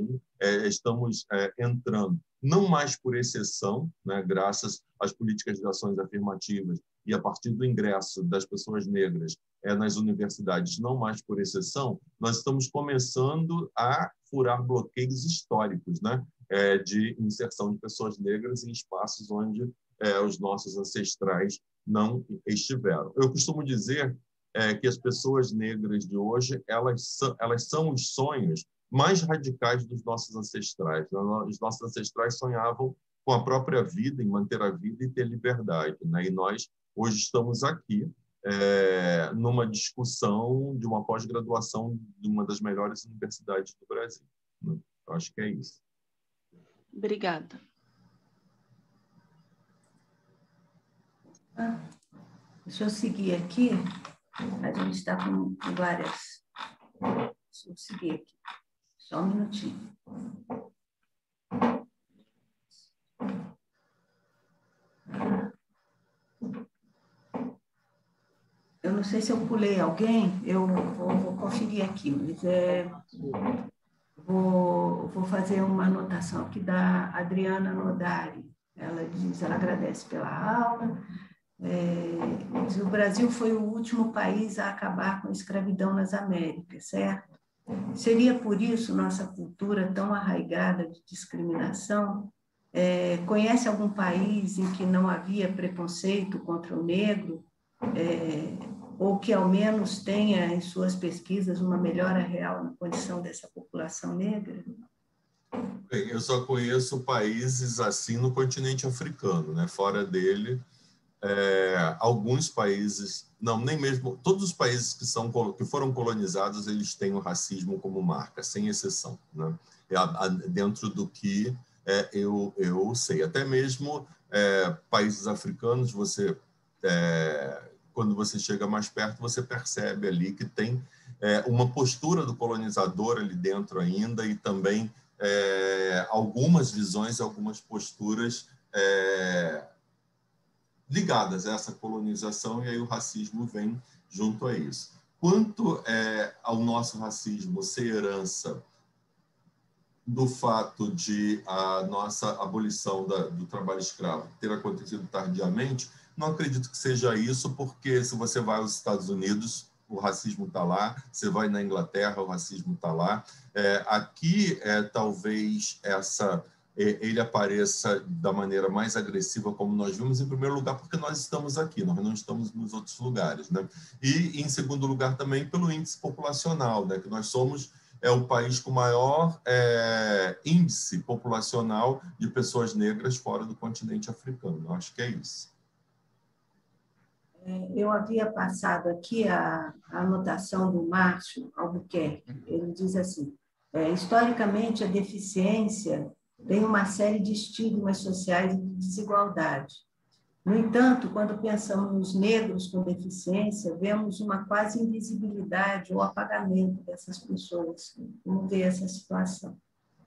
Speaker 2: entrando, não mais por exceção, né? Graças às políticas de ações afirmativas e a partir do ingresso das pessoas negras nas universidades, não mais por exceção, nós estamos começando a furar bloqueios históricos, né? De inserção de pessoas negras em espaços onde os nossos ancestrais não estiveram. Eu costumo dizer que as pessoas negras de hoje elas são os sonhos mais radicais dos nossos ancestrais. Os nossos ancestrais sonhavam com a própria vida, em manter a vida e ter liberdade, né? E nós hoje estamos aqui numa discussão de uma pós-graduação de uma das melhores universidades do Brasil, né? Eu acho que é isso.
Speaker 5: Obrigada.
Speaker 3: Deixa eu seguir aqui. A gente está com várias. Deixa eu seguir aqui. Só um minutinho. Eu não sei se eu pulei alguém, eu vou conferir aqui, mas vou fazer uma anotação aqui da Adriana Nodari. Ela agradece pela aula. O Brasil foi o último país a acabar com a escravidão nas Américas, certo? Seria por isso nossa cultura tão arraigada de discriminação? Conhece algum país em que não havia preconceito contra o negro ou que ao menos tenha em suas pesquisas uma melhora real na condição dessa população negra?
Speaker 2: Bem, eu só conheço países assim no continente africano, né? Fora dele, alguns países, não, nem mesmo, todos os países que foram colonizados, eles têm o racismo como marca, sem exceção, né? Dentro do que eu sei. Até mesmo países africanos, quando você chega mais perto, você percebe ali que tem uma postura do colonizador ali dentro ainda, e também algumas visões, algumas posturas ligadas a essa colonização, e aí o racismo vem junto a isso. Quanto ao nosso racismo ser herança do fato de a nossa abolição do trabalho escravo ter acontecido tardiamente, não acredito que seja isso, porque se você vai aos Estados Unidos, o racismo está lá, você vai na Inglaterra, o racismo está lá. Aqui, talvez ele apareça da maneira mais agressiva, como nós vimos, em primeiro lugar, porque nós estamos aqui, nós não estamos nos outros lugares, né? E, em segundo lugar, também pelo índice populacional, né? Que nós somos o país com maior índice populacional de pessoas negras fora do continente africano. Eu acho que é isso.
Speaker 3: Eu havia passado aqui a anotação do Márcio Albuquerque. Ele diz assim: historicamente, a deficiência tem uma série de estigmas sociais e de desigualdade. No entanto, quando pensamos nos negros com deficiência, vemos uma quase invisibilidade ou apagamento dessas pessoas. Como ver essa situação?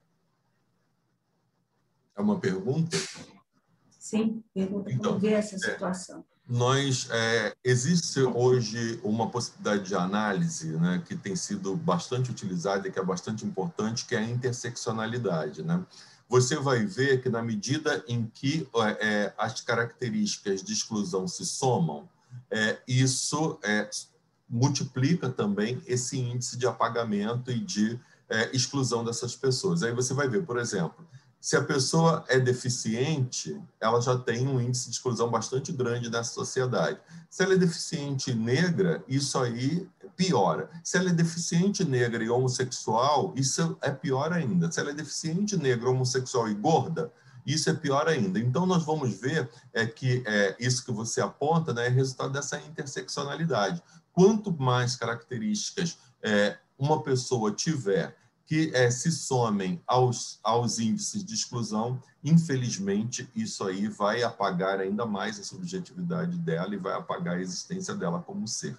Speaker 2: É uma pergunta?
Speaker 3: Sim, pergunta como ver essa situação.
Speaker 2: Existe hoje uma possibilidade de análise, né, que tem sido bastante utilizada e que é bastante importante, que é a interseccionalidade, né? Você vai ver que, na medida em que as características de exclusão se somam, isso multiplica também esse índice de apagamento e de exclusão dessas pessoas. Aí você vai ver, por exemplo, se a pessoa é deficiente, ela já tem um índice de exclusão bastante grande nessa sociedade. Se ela é deficiente negra, isso aí piora. Se ela é deficiente negra e homossexual, isso é pior ainda. Se ela é deficiente negra, homossexual e gorda, isso é pior ainda. Então, nós vamos ver que isso que você aponta, né, é resultado dessa interseccionalidade. Quanto mais características uma pessoa tiver que se somem aos índices de exclusão, infelizmente, isso aí vai apagar ainda mais a subjetividade dela e vai apagar a existência dela como ser.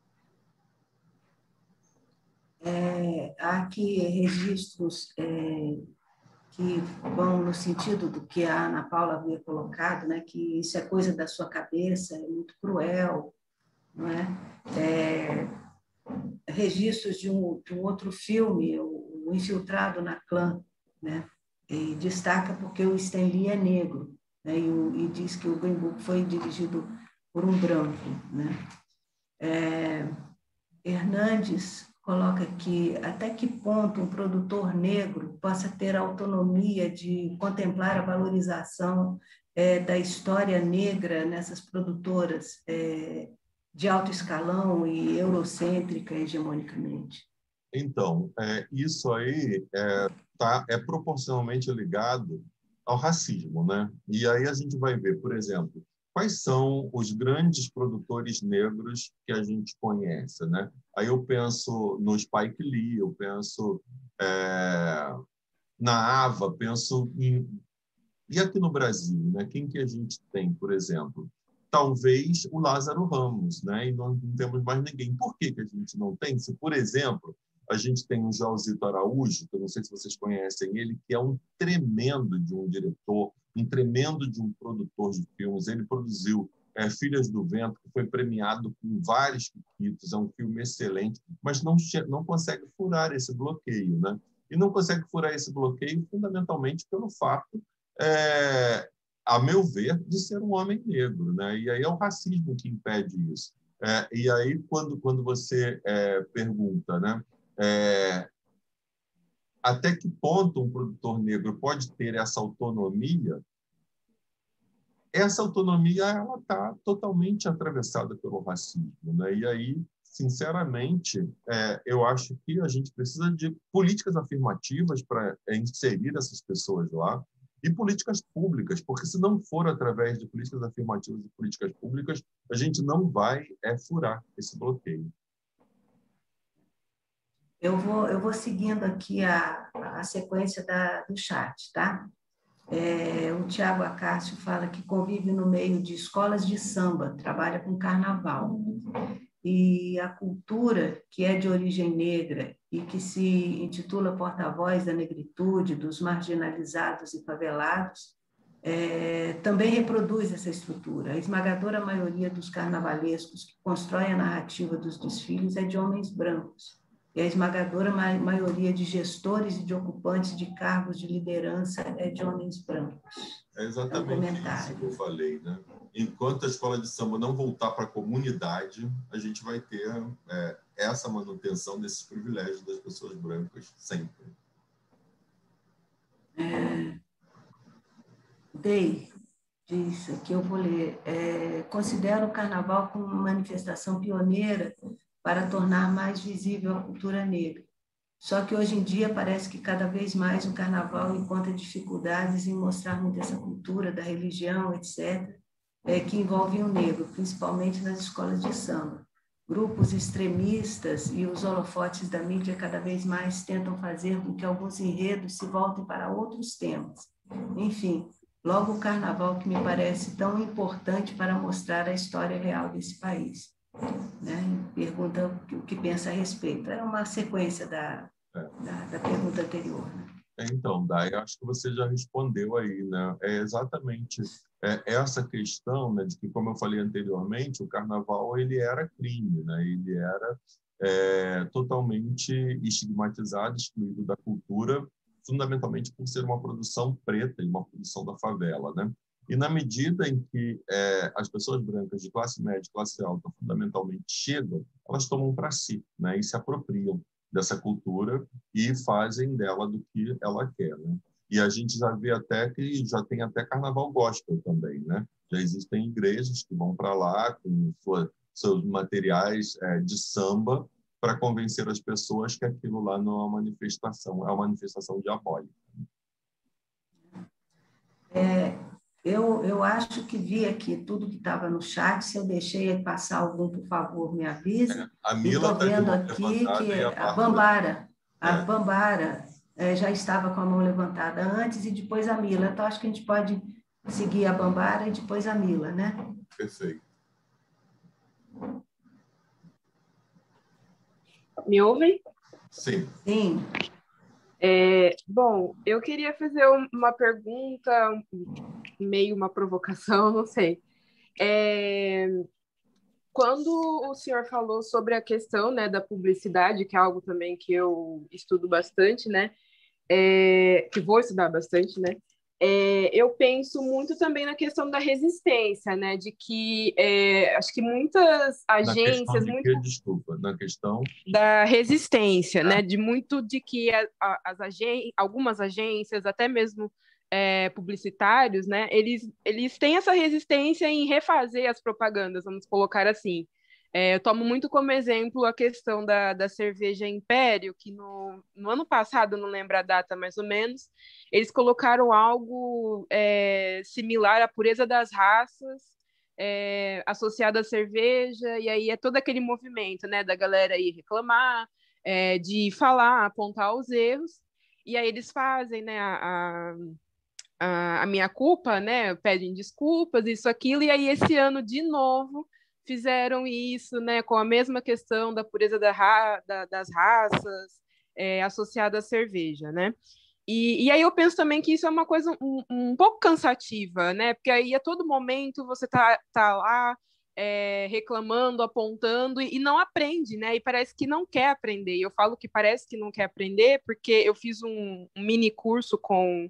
Speaker 3: Há aqui registros que vão no sentido do que a Ana Paula havia colocado, né, que isso é coisa da sua cabeça, é muito cruel, não é? Registros de um outro filme, O Infiltrado na Clã, né? E destaca porque o Stan Lee é negro, né? E diz que o Green Book foi dirigido por um branco, né? Hernandes coloca que até que ponto um produtor negro possa ter autonomia de contemplar a valorização da história negra nessas produtoras de alto escalão e eurocêntrica hegemonicamente.
Speaker 2: Então, isso aí é proporcionalmente ligado ao racismo, né? E aí a gente vai ver, por exemplo, quais são os grandes produtores negros que a gente conhece, né? Aí eu penso no Spike Lee, eu penso na Ava, penso em... E aqui no Brasil, né? Quem que a gente tem, por exemplo? Talvez o Lázaro Ramos, né? E nós não temos mais ninguém. Por que a gente não tem? Se, por exemplo, a gente tem o Joãozito Araújo, que eu não sei se vocês conhecem ele, que é um tremendo de um diretor, um tremendo de um produtor de filmes. Ele produziu Filhas do Vento, que foi premiado com vários Quiquitos, é um filme excelente, mas não consegue furar esse bloqueio, né? E não consegue furar esse bloqueio fundamentalmente pelo fato, a meu ver, de ser um homem negro, né? E aí é o racismo que impede isso. E aí, quando você pergunta, né, até que ponto um produtor negro pode ter essa autonomia, essa autonomia ela está totalmente atravessada pelo racismo, né? E aí, sinceramente, eu acho que a gente precisa de políticas afirmativas para inserir essas pessoas lá e políticas públicas, porque se não for através de políticas afirmativas e políticas públicas, a gente não vai furar esse bloqueio.
Speaker 3: Eu vou seguindo aqui a sequência do chat, tá? O Tiago Acácio fala que convive no meio de escolas de samba, trabalha com carnaval. E a cultura, que é de origem negra e que se intitula Porta-Voz da Negritude, dos marginalizados e favelados, também reproduz essa estrutura. A esmagadora maioria dos carnavalescos que constroem a narrativa dos desfiles é de homens brancos. E a esmagadora maioria de gestores e de ocupantes de cargos de liderança é de homens brancos.
Speaker 2: É exatamente isso que eu falei, né? Enquanto a escola de samba não voltar para a comunidade, a gente vai ter essa manutenção desses privilégios das pessoas brancas sempre.
Speaker 3: Dei, diz aqui, eu vou ler. Considero o carnaval como uma manifestação pioneira para tornar mais visível a cultura negra. Só que hoje em dia parece que cada vez mais o carnaval encontra dificuldades em mostrar muito essa cultura da religião, etc., que envolvem o negro, principalmente nas escolas de samba. Grupos extremistas e os holofotes da mídia cada vez mais tentam fazer com que alguns enredos se voltem para outros temas. Enfim, logo o carnaval que me parece tão importante para mostrar a história real desse país. Né? Pergunta o que pensa a respeito. É uma sequência da pergunta anterior. Né?
Speaker 2: Então, Dai, acho que você já respondeu aí, né? É exatamente essa questão, né, de que, como eu falei anteriormente, o carnaval ele era crime, né? Ele era totalmente estigmatizado, excluído da cultura, fundamentalmente por ser uma produção preta e uma produção da favela, né? E na medida em que as pessoas brancas de classe média, classe alta, fundamentalmente chegam, elas tomam para si, né? E se apropriam dessa cultura e fazem dela do que ela quer, né? E a gente já vê até que já tem até carnaval gospel também, né? Já existem igrejas que vão para lá com seus materiais de samba para convencer as pessoas que aquilo lá não é uma manifestação, é uma manifestação diabólica.
Speaker 3: Eu acho que vi aqui tudo que estava no chat. Se eu deixei passar algum, por favor, me avise.
Speaker 2: A Mila
Speaker 3: estou vendo aqui que a Bambara já estava com a mão levantada antes e depois a Mila. Então, acho que a gente pode seguir a Bambara e depois a Mila, né?
Speaker 2: Perfeito.
Speaker 6: Me ouvem?
Speaker 2: Sim.
Speaker 3: Sim.
Speaker 6: Bom, eu queria fazer uma pergunta, meio uma provocação, não sei. Quando o senhor falou sobre a questão, né, da publicidade, que é algo também que eu estudo bastante, né, que vou estudar bastante, né, eu penso muito também na questão da resistência, né, de que acho que muitas agências...
Speaker 2: Desculpa, na questão...
Speaker 6: Da resistência, né, de muito de que algumas agências, até mesmo publicitários, né, eles têm essa resistência em refazer as propagandas, vamos colocar assim. Eu tomo muito como exemplo a questão da cerveja Império, que no ano passado, não lembro a data mais ou menos, eles colocaram algo similar à pureza das raças, associada à cerveja, e aí é todo aquele movimento, né, da galera ir reclamar, de falar, apontar os erros, e aí eles fazem, né, a minha culpa, né, pedem desculpas, isso, aquilo, e aí esse ano de novo fizeram isso, né, com a mesma questão da pureza das raças associada à cerveja, né? E aí eu penso também que isso é uma coisa um pouco cansativa, né? Porque aí a todo momento você tá lá reclamando, apontando e não aprende, né? E parece que não quer aprender. E eu falo que parece que não quer aprender porque eu fiz um mini curso com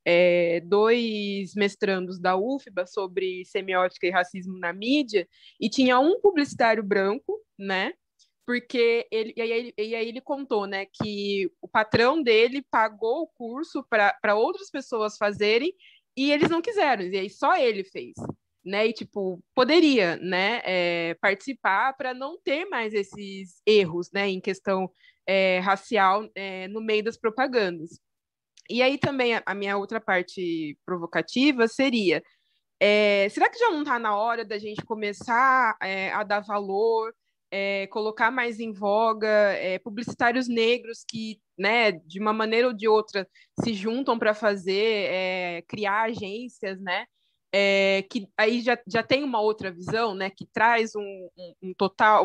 Speaker 6: 2 mestrandos da UFBA sobre semiótica e racismo na mídia, e tinha um publicitário branco, né? Porque e aí ele contou, né, que o patrão dele pagou o curso para outras pessoas fazerem, e eles não quiseram, e aí só ele fez, né? E, tipo, poderia, né, participar para não ter mais esses erros, né, em questão racial no meio das propagandas. E aí também a minha outra parte provocativa seria, será que já não está na hora da gente começar a dar valor, colocar mais em voga publicitários negros que, né, de uma maneira ou de outra, se juntam para fazer, criar agências, né, que aí já tem uma outra visão, né, que traz um total,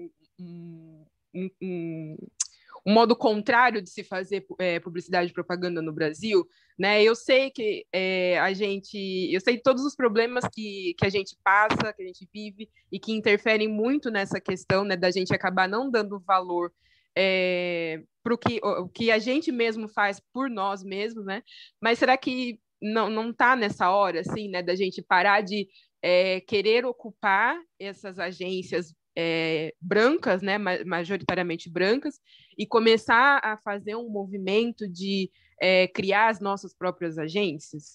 Speaker 6: um modo contrário de se fazer publicidade e propaganda no Brasil, né? Eu sei que eu sei todos os problemas que a gente passa, que a gente vive e que interferem muito nessa questão, né, da gente acabar não dando valor para o que a gente mesmo faz por nós mesmos, né? Mas será que não está nessa hora, assim, né, da gente parar de querer ocupar essas agências brancas, né, majoritariamente brancas, e começar a fazer um movimento de criar as nossas próprias agências?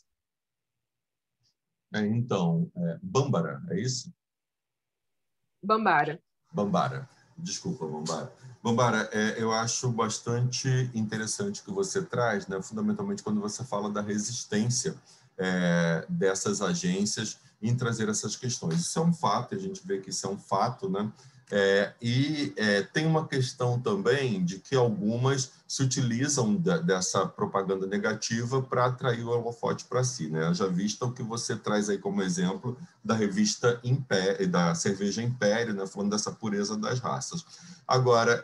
Speaker 2: Então, Bambara, é isso?
Speaker 6: Bambara.
Speaker 2: Bambara. Desculpa, Bambara. Bambara, eu acho bastante interessante o que você traz, né? Fundamentalmente quando você fala da resistência dessas agências em trazer essas questões. Isso é um fato, a gente vê que isso é um fato, né? Tem uma questão também de que algumas se utilizam dessa propaganda negativa para atrair o holofote para si, né? Já visto o que você traz aí como exemplo da revista Império, da cerveja Império, né? Falando dessa pureza das raças. Agora,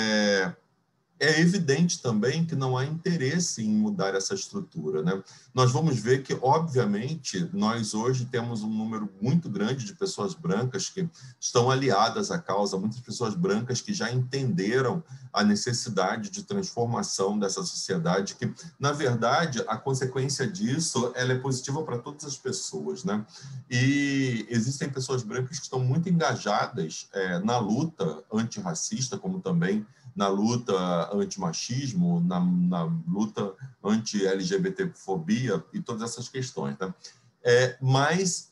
Speaker 2: é evidente também que não há interesse em mudar essa estrutura, né? Nós vamos ver que, obviamente, nós hoje temos um número muito grande de pessoas brancas que estão aliadas à causa, muitas pessoas brancas que já entenderam a necessidade de transformação dessa sociedade, que, na verdade, a consequência disso ela é positiva para todas as pessoas, né? E existem pessoas brancas que estão muito engajadas na luta antirracista, como também na luta antimachismo, na luta anti-LGBTfobia e todas essas questões. Né? Mas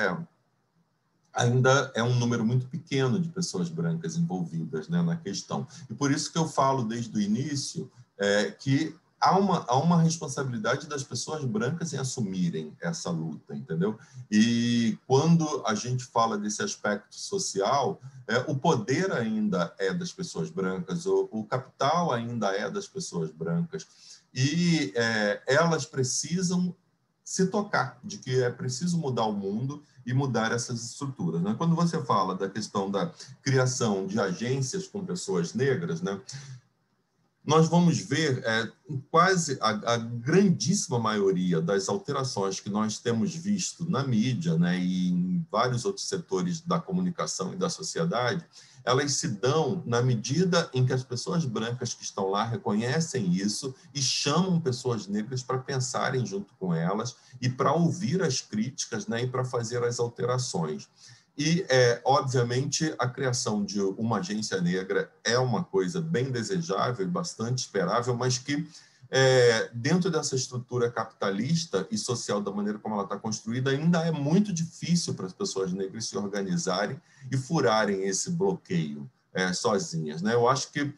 Speaker 2: ainda é um número muito pequeno de pessoas brancas envolvidas, né, na questão. E por isso que eu falo desde o início que há uma responsabilidade das pessoas brancas em assumirem essa luta, entendeu? E quando a gente fala desse aspecto social, o poder ainda é das pessoas brancas, o capital ainda é das pessoas brancas, e elas precisam se tocar de que é preciso mudar o mundo e mudar essas estruturas, né? Quando você fala da questão da criação de agências com pessoas negras, né, nós vamos ver quase a grandíssima maioria das alterações que nós temos visto na mídia, né, e em vários outros setores da comunicação e da sociedade, elas se dão na medida em que as pessoas brancas que estão lá reconhecem isso e chamam pessoas negras para pensarem junto com elas e para ouvir as críticas, né, e para fazer as alterações. E, obviamente, a criação de uma agência negra é uma coisa bem desejável e bastante esperável, mas que, dentro dessa estrutura capitalista e social, da maneira como ela está construída, ainda é muito difícil para as pessoas negras se organizarem e furarem esse bloqueio sozinhas, né? Eu acho que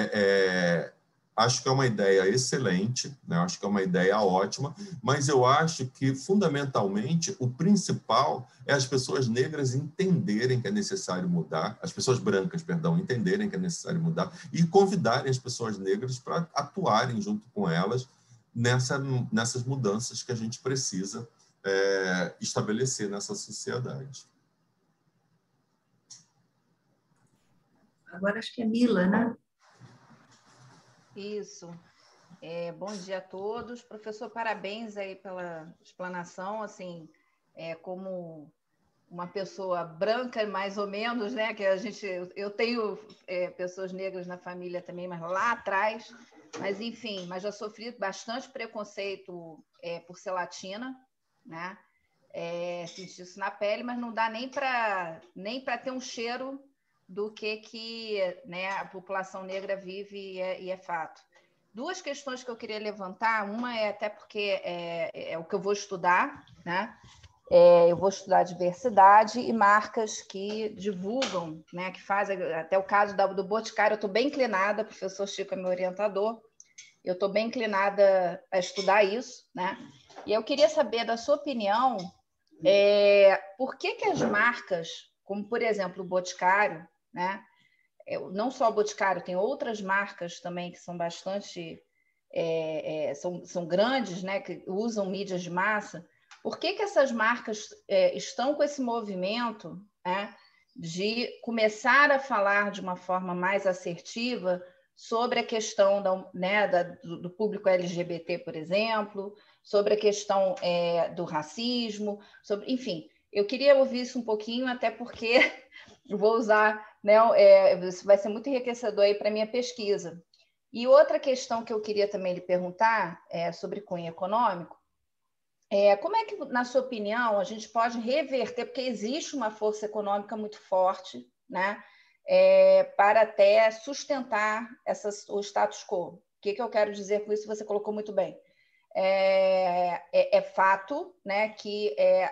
Speaker 2: é uma ideia excelente, né? Acho que é uma ideia ótima, mas eu acho que, fundamentalmente, o principal é as pessoas negras entenderem que é necessário mudar, as pessoas brancas, perdão, entenderem que é necessário mudar e convidarem as pessoas negras para atuarem junto com elas nessas mudanças que a gente precisa estabelecer nessa sociedade.
Speaker 3: Agora acho que é Mila, né?
Speaker 7: Isso. Bom dia a todos. Professor, parabéns aí pela explanação. Assim, como uma pessoa branca, mais ou menos, né? Que eu tenho pessoas negras na família também, mas lá atrás. Mas, enfim, já sofri bastante preconceito por ser latina, né? Senti isso na pele, mas não dá nem para ter um cheiro do que né, a população negra vive e é fato. duas questões que eu queria levantar. Uma é até porque é o que eu vou estudar, né? Eu vou estudar diversidade e marcas que divulgam, né? Que fazem, até o caso do Boticário, eu estou bem inclinada, o professor Chico é meu orientador, eu estou bem inclinada a estudar isso, né? E eu queria saber da sua opinião, por que as marcas, como por exemplo o Boticário, né? Não só o Boticário, tem outras marcas também que são bastante, são grandes, né? Que usam mídias de massa. Por que essas marcas estão com esse movimento, né? De começar a falar de uma forma mais assertiva sobre a questão do público LGBT, por exemplo, sobre a questão do racismo, enfim, eu queria ouvir isso um pouquinho, até porque eu vou usar, né, isso vai ser muito enriquecedor aí para a minha pesquisa. E outra questão que eu queria também lhe perguntar é sobre cunho econômico. Como é que, na sua opinião, a gente pode reverter, porque existe uma força econômica muito forte, né? Para até sustentar o status quo. O que eu quero dizer com isso? Você colocou muito bem. É fato, né, que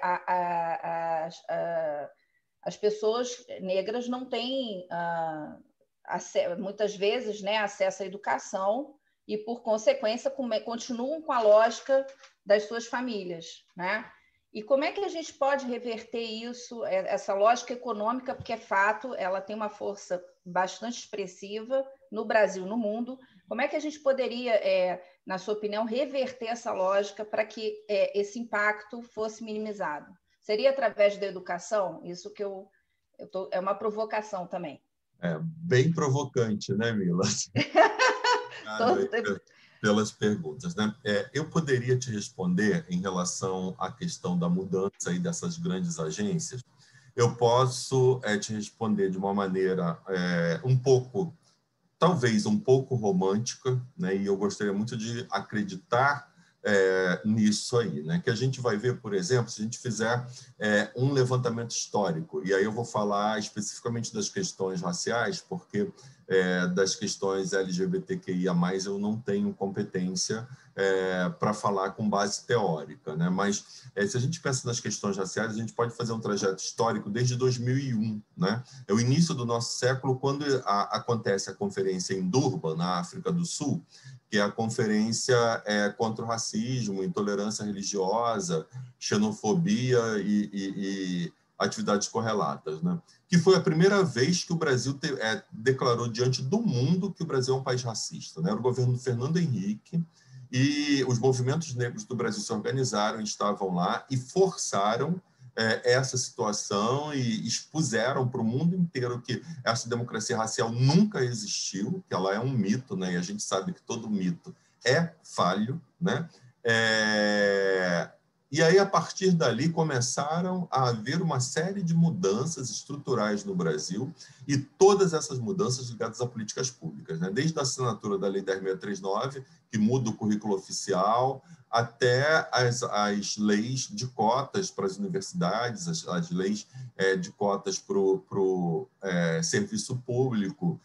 Speaker 7: as pessoas negras não têm, muitas vezes, né, acesso à educação e, por consequência, continuam com a lógica das suas famílias, né? E como é que a gente pode reverter isso, essa lógica econômica, porque é fato, ela tem uma força bastante expressiva no Brasil, no mundo. Como é que a gente poderia, na sua opinião, reverter essa lógica para que esse impacto fosse minimizado? Seria através da educação? Isso que é uma provocação também.
Speaker 2: Bem provocante, né, Mila? Pelas perguntas, né? Eu poderia te responder em relação à questão da mudança aí dessas grandes agências. Eu posso te responder de uma maneira talvez um pouco romântica, né? E eu gostaria muito de acreditar nisso aí, né? Que a gente vai ver, por exemplo, se a gente fizer um levantamento histórico, e aí eu vou falar especificamente das questões raciais, porque das questões LGBTQIA+, eu não tenho competência para falar com base teórica, né? Mas se a gente pensa nas questões raciais, a gente pode fazer um trajeto histórico desde 2001, né? É o início do nosso século, quando acontece a conferência em Durban, na África do Sul, que é a conferência contra o racismo, intolerância religiosa, xenofobia e atividades correlatas, né? Que foi a primeira vez que o Brasil declarou diante do mundo que o Brasil é um país racista, né? Era o governo do Fernando Henrique, e os movimentos negros do Brasil se organizaram, estavam lá e forçaram essa situação e expuseram para o mundo inteiro que essa democracia racial nunca existiu, que ela é um mito, né? E a gente sabe que todo mito é falho, né? E aí, a partir dali, começaram a haver uma série de mudanças estruturais no Brasil, e todas essas mudanças ligadas a políticas públicas, né? Desde a assinatura da Lei 10.639, que muda o currículo oficial, até as leis de cotas para as universidades, as leis de cotas para o serviço público,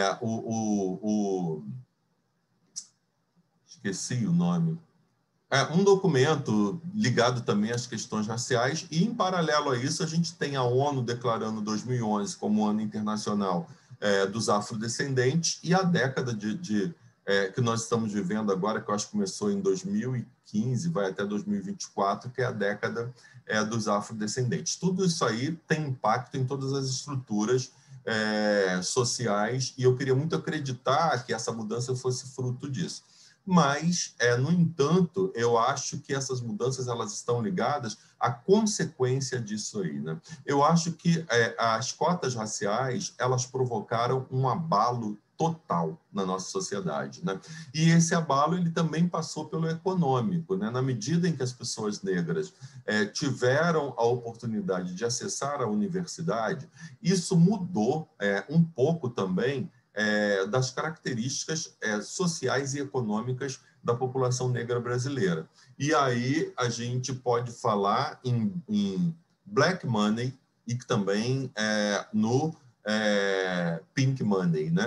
Speaker 2: esqueci o nome. Um documento ligado também às questões raciais, e, em paralelo a isso, a gente tem a ONU declarando 2011 como Ano Internacional dos Afrodescendentes, e a década que nós estamos vivendo agora, que eu acho que começou em 2015, vai até 2024, que é a década dos afrodescendentes. Tudo isso aí tem impacto em todas as estruturas sociais, e eu queria muito acreditar que essa mudança fosse fruto disso. Mas, no entanto, eu acho que essas mudanças elas estão ligadas à consequência disso aí, né? Eu acho que as cotas raciais elas provocaram um abalo total na nossa sociedade, né? E esse abalo ele também passou pelo econômico, né? Na medida em que as pessoas negras tiveram a oportunidade de acessar a universidade, isso mudou um pouco também das características sociais e econômicas da população negra brasileira. E aí a gente pode falar em black money e também no pink money, né?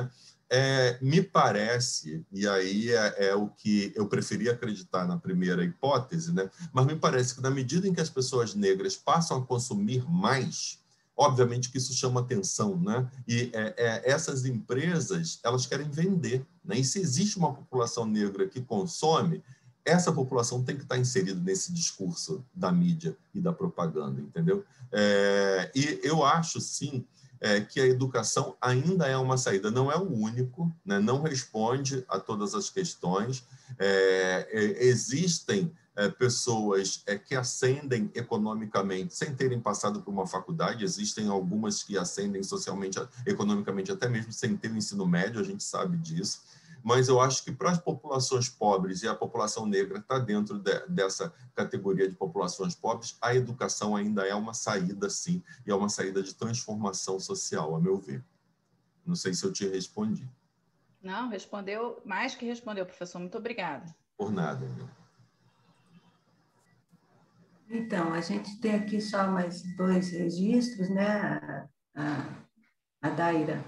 Speaker 2: Me parece, e aí é o que eu preferia acreditar na primeira hipótese, né? Mas me parece que na medida em que as pessoas negras passam a consumir mais, obviamente que isso chama atenção, né? E essas empresas, elas querem vender, né? E se existe uma população negra que consome, essa população tem que estar inserida nesse discurso da mídia e da propaganda, entendeu? E eu acho, sim, que a educação ainda é uma saída. Não é o único, né? Não responde a todas as questões. Existem pessoas que ascendem economicamente sem terem passado por uma faculdade. Existem algumas que ascendem socialmente, economicamente, até mesmo sem ter o ensino médio, a gente sabe disso. Mas eu acho que para as populações pobres, e a população negra está dentro dessa categoria de populações pobres, a educação ainda é uma saída, sim, e é uma saída de transformação social, a meu ver. Não sei se eu te respondi.
Speaker 7: Não, respondeu, mais que respondeu, professor. Muito obrigada.
Speaker 2: Por nada.
Speaker 3: Então, a gente tem aqui só mais 2 registros, né? A Daira,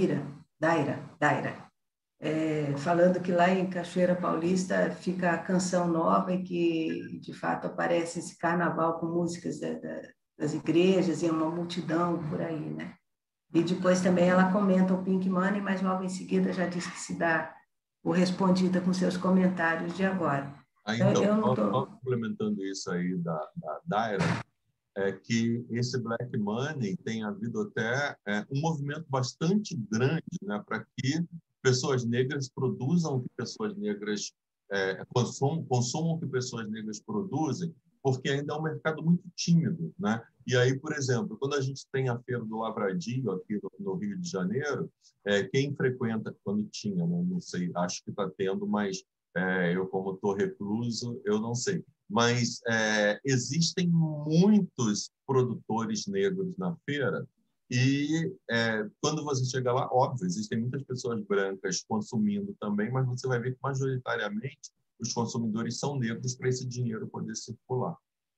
Speaker 3: falando que lá em Cachoeira Paulista fica a Canção Nova e que, de fato, aparece esse carnaval com músicas das igrejas e uma multidão por aí, né? E depois também ela comenta o Pink Money, mas logo em seguida já diz que se dá o respondida com seus comentários de agora.
Speaker 2: Então, complementando isso aí da Daira, que esse Black Money tem havido até um movimento bastante grande, né, para que pessoas negras produzam o que pessoas negras consumam o que pessoas negras produzem, porque ainda é um mercado muito tímido, né? E aí, por exemplo, quando a gente tem a Feira do Lavradio aqui no Rio de Janeiro, quem frequenta, quando tinha, né, não sei, acho que está tendo, mas eu, como estou recluso, eu não sei. Mas existem muitos produtores negros na feira e quando você chega lá, óbvio, existem muitas pessoas brancas consumindo também, mas você vai ver que majoritariamente os consumidores são negros para esse dinheiro poder circular.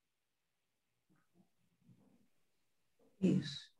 Speaker 3: Isso.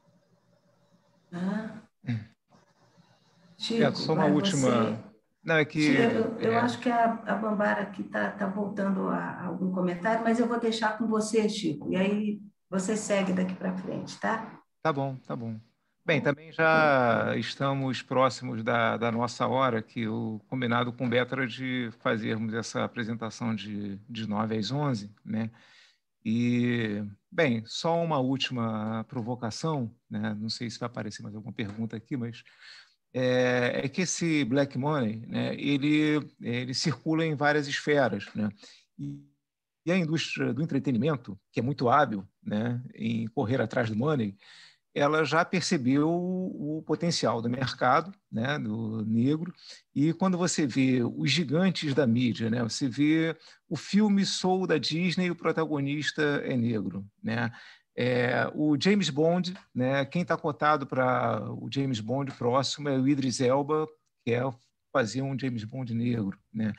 Speaker 3: Chico,
Speaker 1: só uma última...
Speaker 3: Você...
Speaker 1: Não, é que...
Speaker 3: Eu acho que a Bambara aqui está voltando a algum comentário, mas eu vou deixar com você, Chico, e aí você segue daqui para frente, tá?
Speaker 1: Tá bom, tá bom. Bem, também já estamos próximos da nossa hora, que o combinado com o Beto era de fazermos essa apresentação de 9 às 11, né? E, bem, só uma última provocação, né? Não sei se vai aparecer mais alguma pergunta aqui, mas é que esse Black Money, né, ele circula em várias esferas, né? E a indústria do entretenimento, que é muito hábil, né, em correr atrás do money, ela já percebeu o potencial do mercado, né, do negro, e quando você vê os gigantes da mídia, né, você vê o filme Soul da Disney e o protagonista é negro, né? O James Bond, né, quem está cotado para o James Bond próximo é o Idris Elba, que é fazer um James Bond negro, né?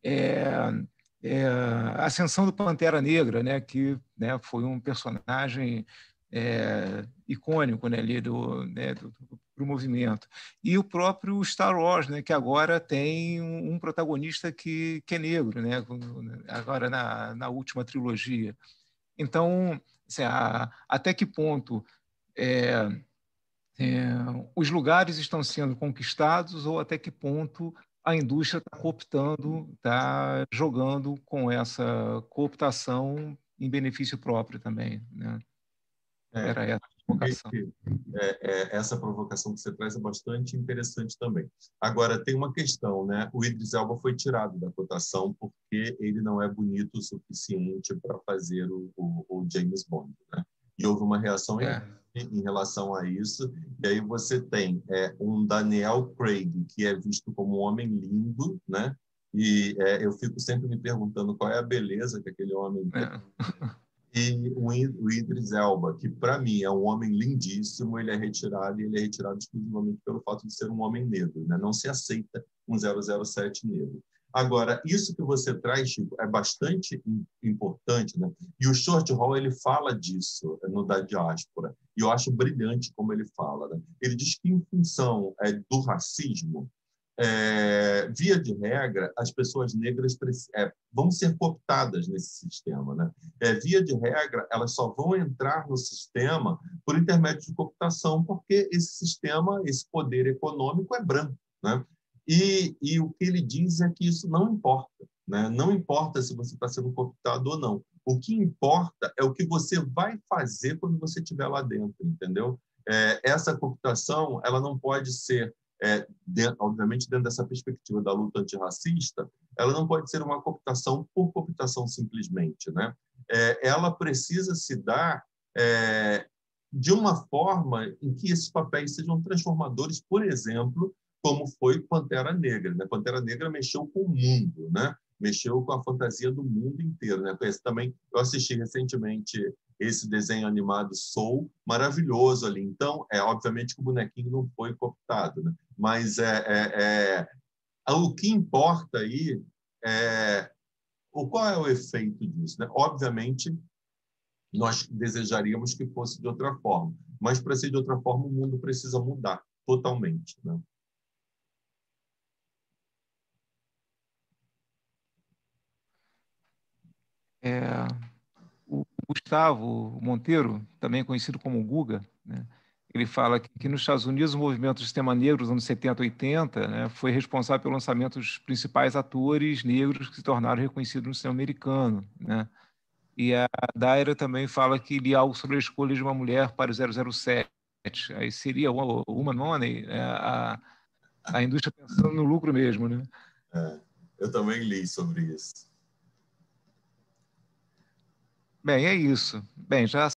Speaker 1: A ascensão do Pantera Negra, né, que, né, foi um personagem icônico, né, ali do movimento. E o próprio Star Wars, né, que agora tem um protagonista que é negro, né, agora na última trilogia. Então, assim, até que ponto os lugares estão sendo conquistados ou até que ponto a indústria está cooptando, está jogando com essa cooptação em benefício próprio também, né? Era essa a provocação.
Speaker 2: Essa provocação que você traz é bastante interessante também. Agora, tem uma questão, né? O Idris Elba foi tirado da cotação porque ele não é bonito o suficiente para fazer o James Bond, né? E houve uma reação em relação a isso. E aí você tem um Daniel Craig, que é visto como um homem lindo, né? E eu fico sempre me perguntando qual é a beleza que aquele homem tem. E o Idris Elba, que para mim é um homem lindíssimo, ele é retirado exclusivamente pelo fato de ser um homem negro, né? Não se aceita um 007 negro. Agora, isso que você traz, Chico, é bastante importante, né? E o Short Hall, ele fala disso no Da Diáspora, e eu acho brilhante como ele fala, né? Ele diz que, em função do racismo, via de regra, as pessoas negras vão ser cooptadas nesse sistema, né? Via de regra, elas só vão entrar no sistema por intermédio de cooptação, porque esse sistema, esse poder econômico é branco, né? E o que ele diz é que isso não importa, né? Não importa se você está sendo cooptado ou não. O que importa é o que você vai fazer quando você estiver lá dentro, entendeu? Essa cooptação, ela não pode ser, obviamente, dentro dessa perspectiva da luta antirracista, ela não pode ser uma cooptação por cooptação simplesmente, né? Ela precisa se dar de uma forma em que esses papéis sejam transformadores, por exemplo, como foi Pantera Negra, né? Pantera Negra mexeu com o mundo, né? Mexeu com a fantasia do mundo inteiro, né? Também eu assisti recentemente esse desenho animado Soul, maravilhoso ali. Então, obviamente que o bonequinho não foi cooptado, né? Mas o que importa aí qual é o efeito disso, né? Obviamente, nós desejaríamos que fosse de outra forma, mas para ser de outra forma, o mundo precisa mudar totalmente, né?
Speaker 1: O Gustavo Monteiro, também conhecido como Guga, né? Ele fala que nos Estados Unidos o movimento do Sistema Negro dos anos 70 e 80, né, foi responsável pelo lançamento dos principais atores negros que se tornaram reconhecidos no cinema americano, né? E a Daira também fala que lia algo sobre a escolha de uma mulher para o 007. Aí seria uma Money, a indústria pensando no lucro mesmo, né?
Speaker 2: Eu também li sobre isso.
Speaker 1: Bem, é isso. Bem, já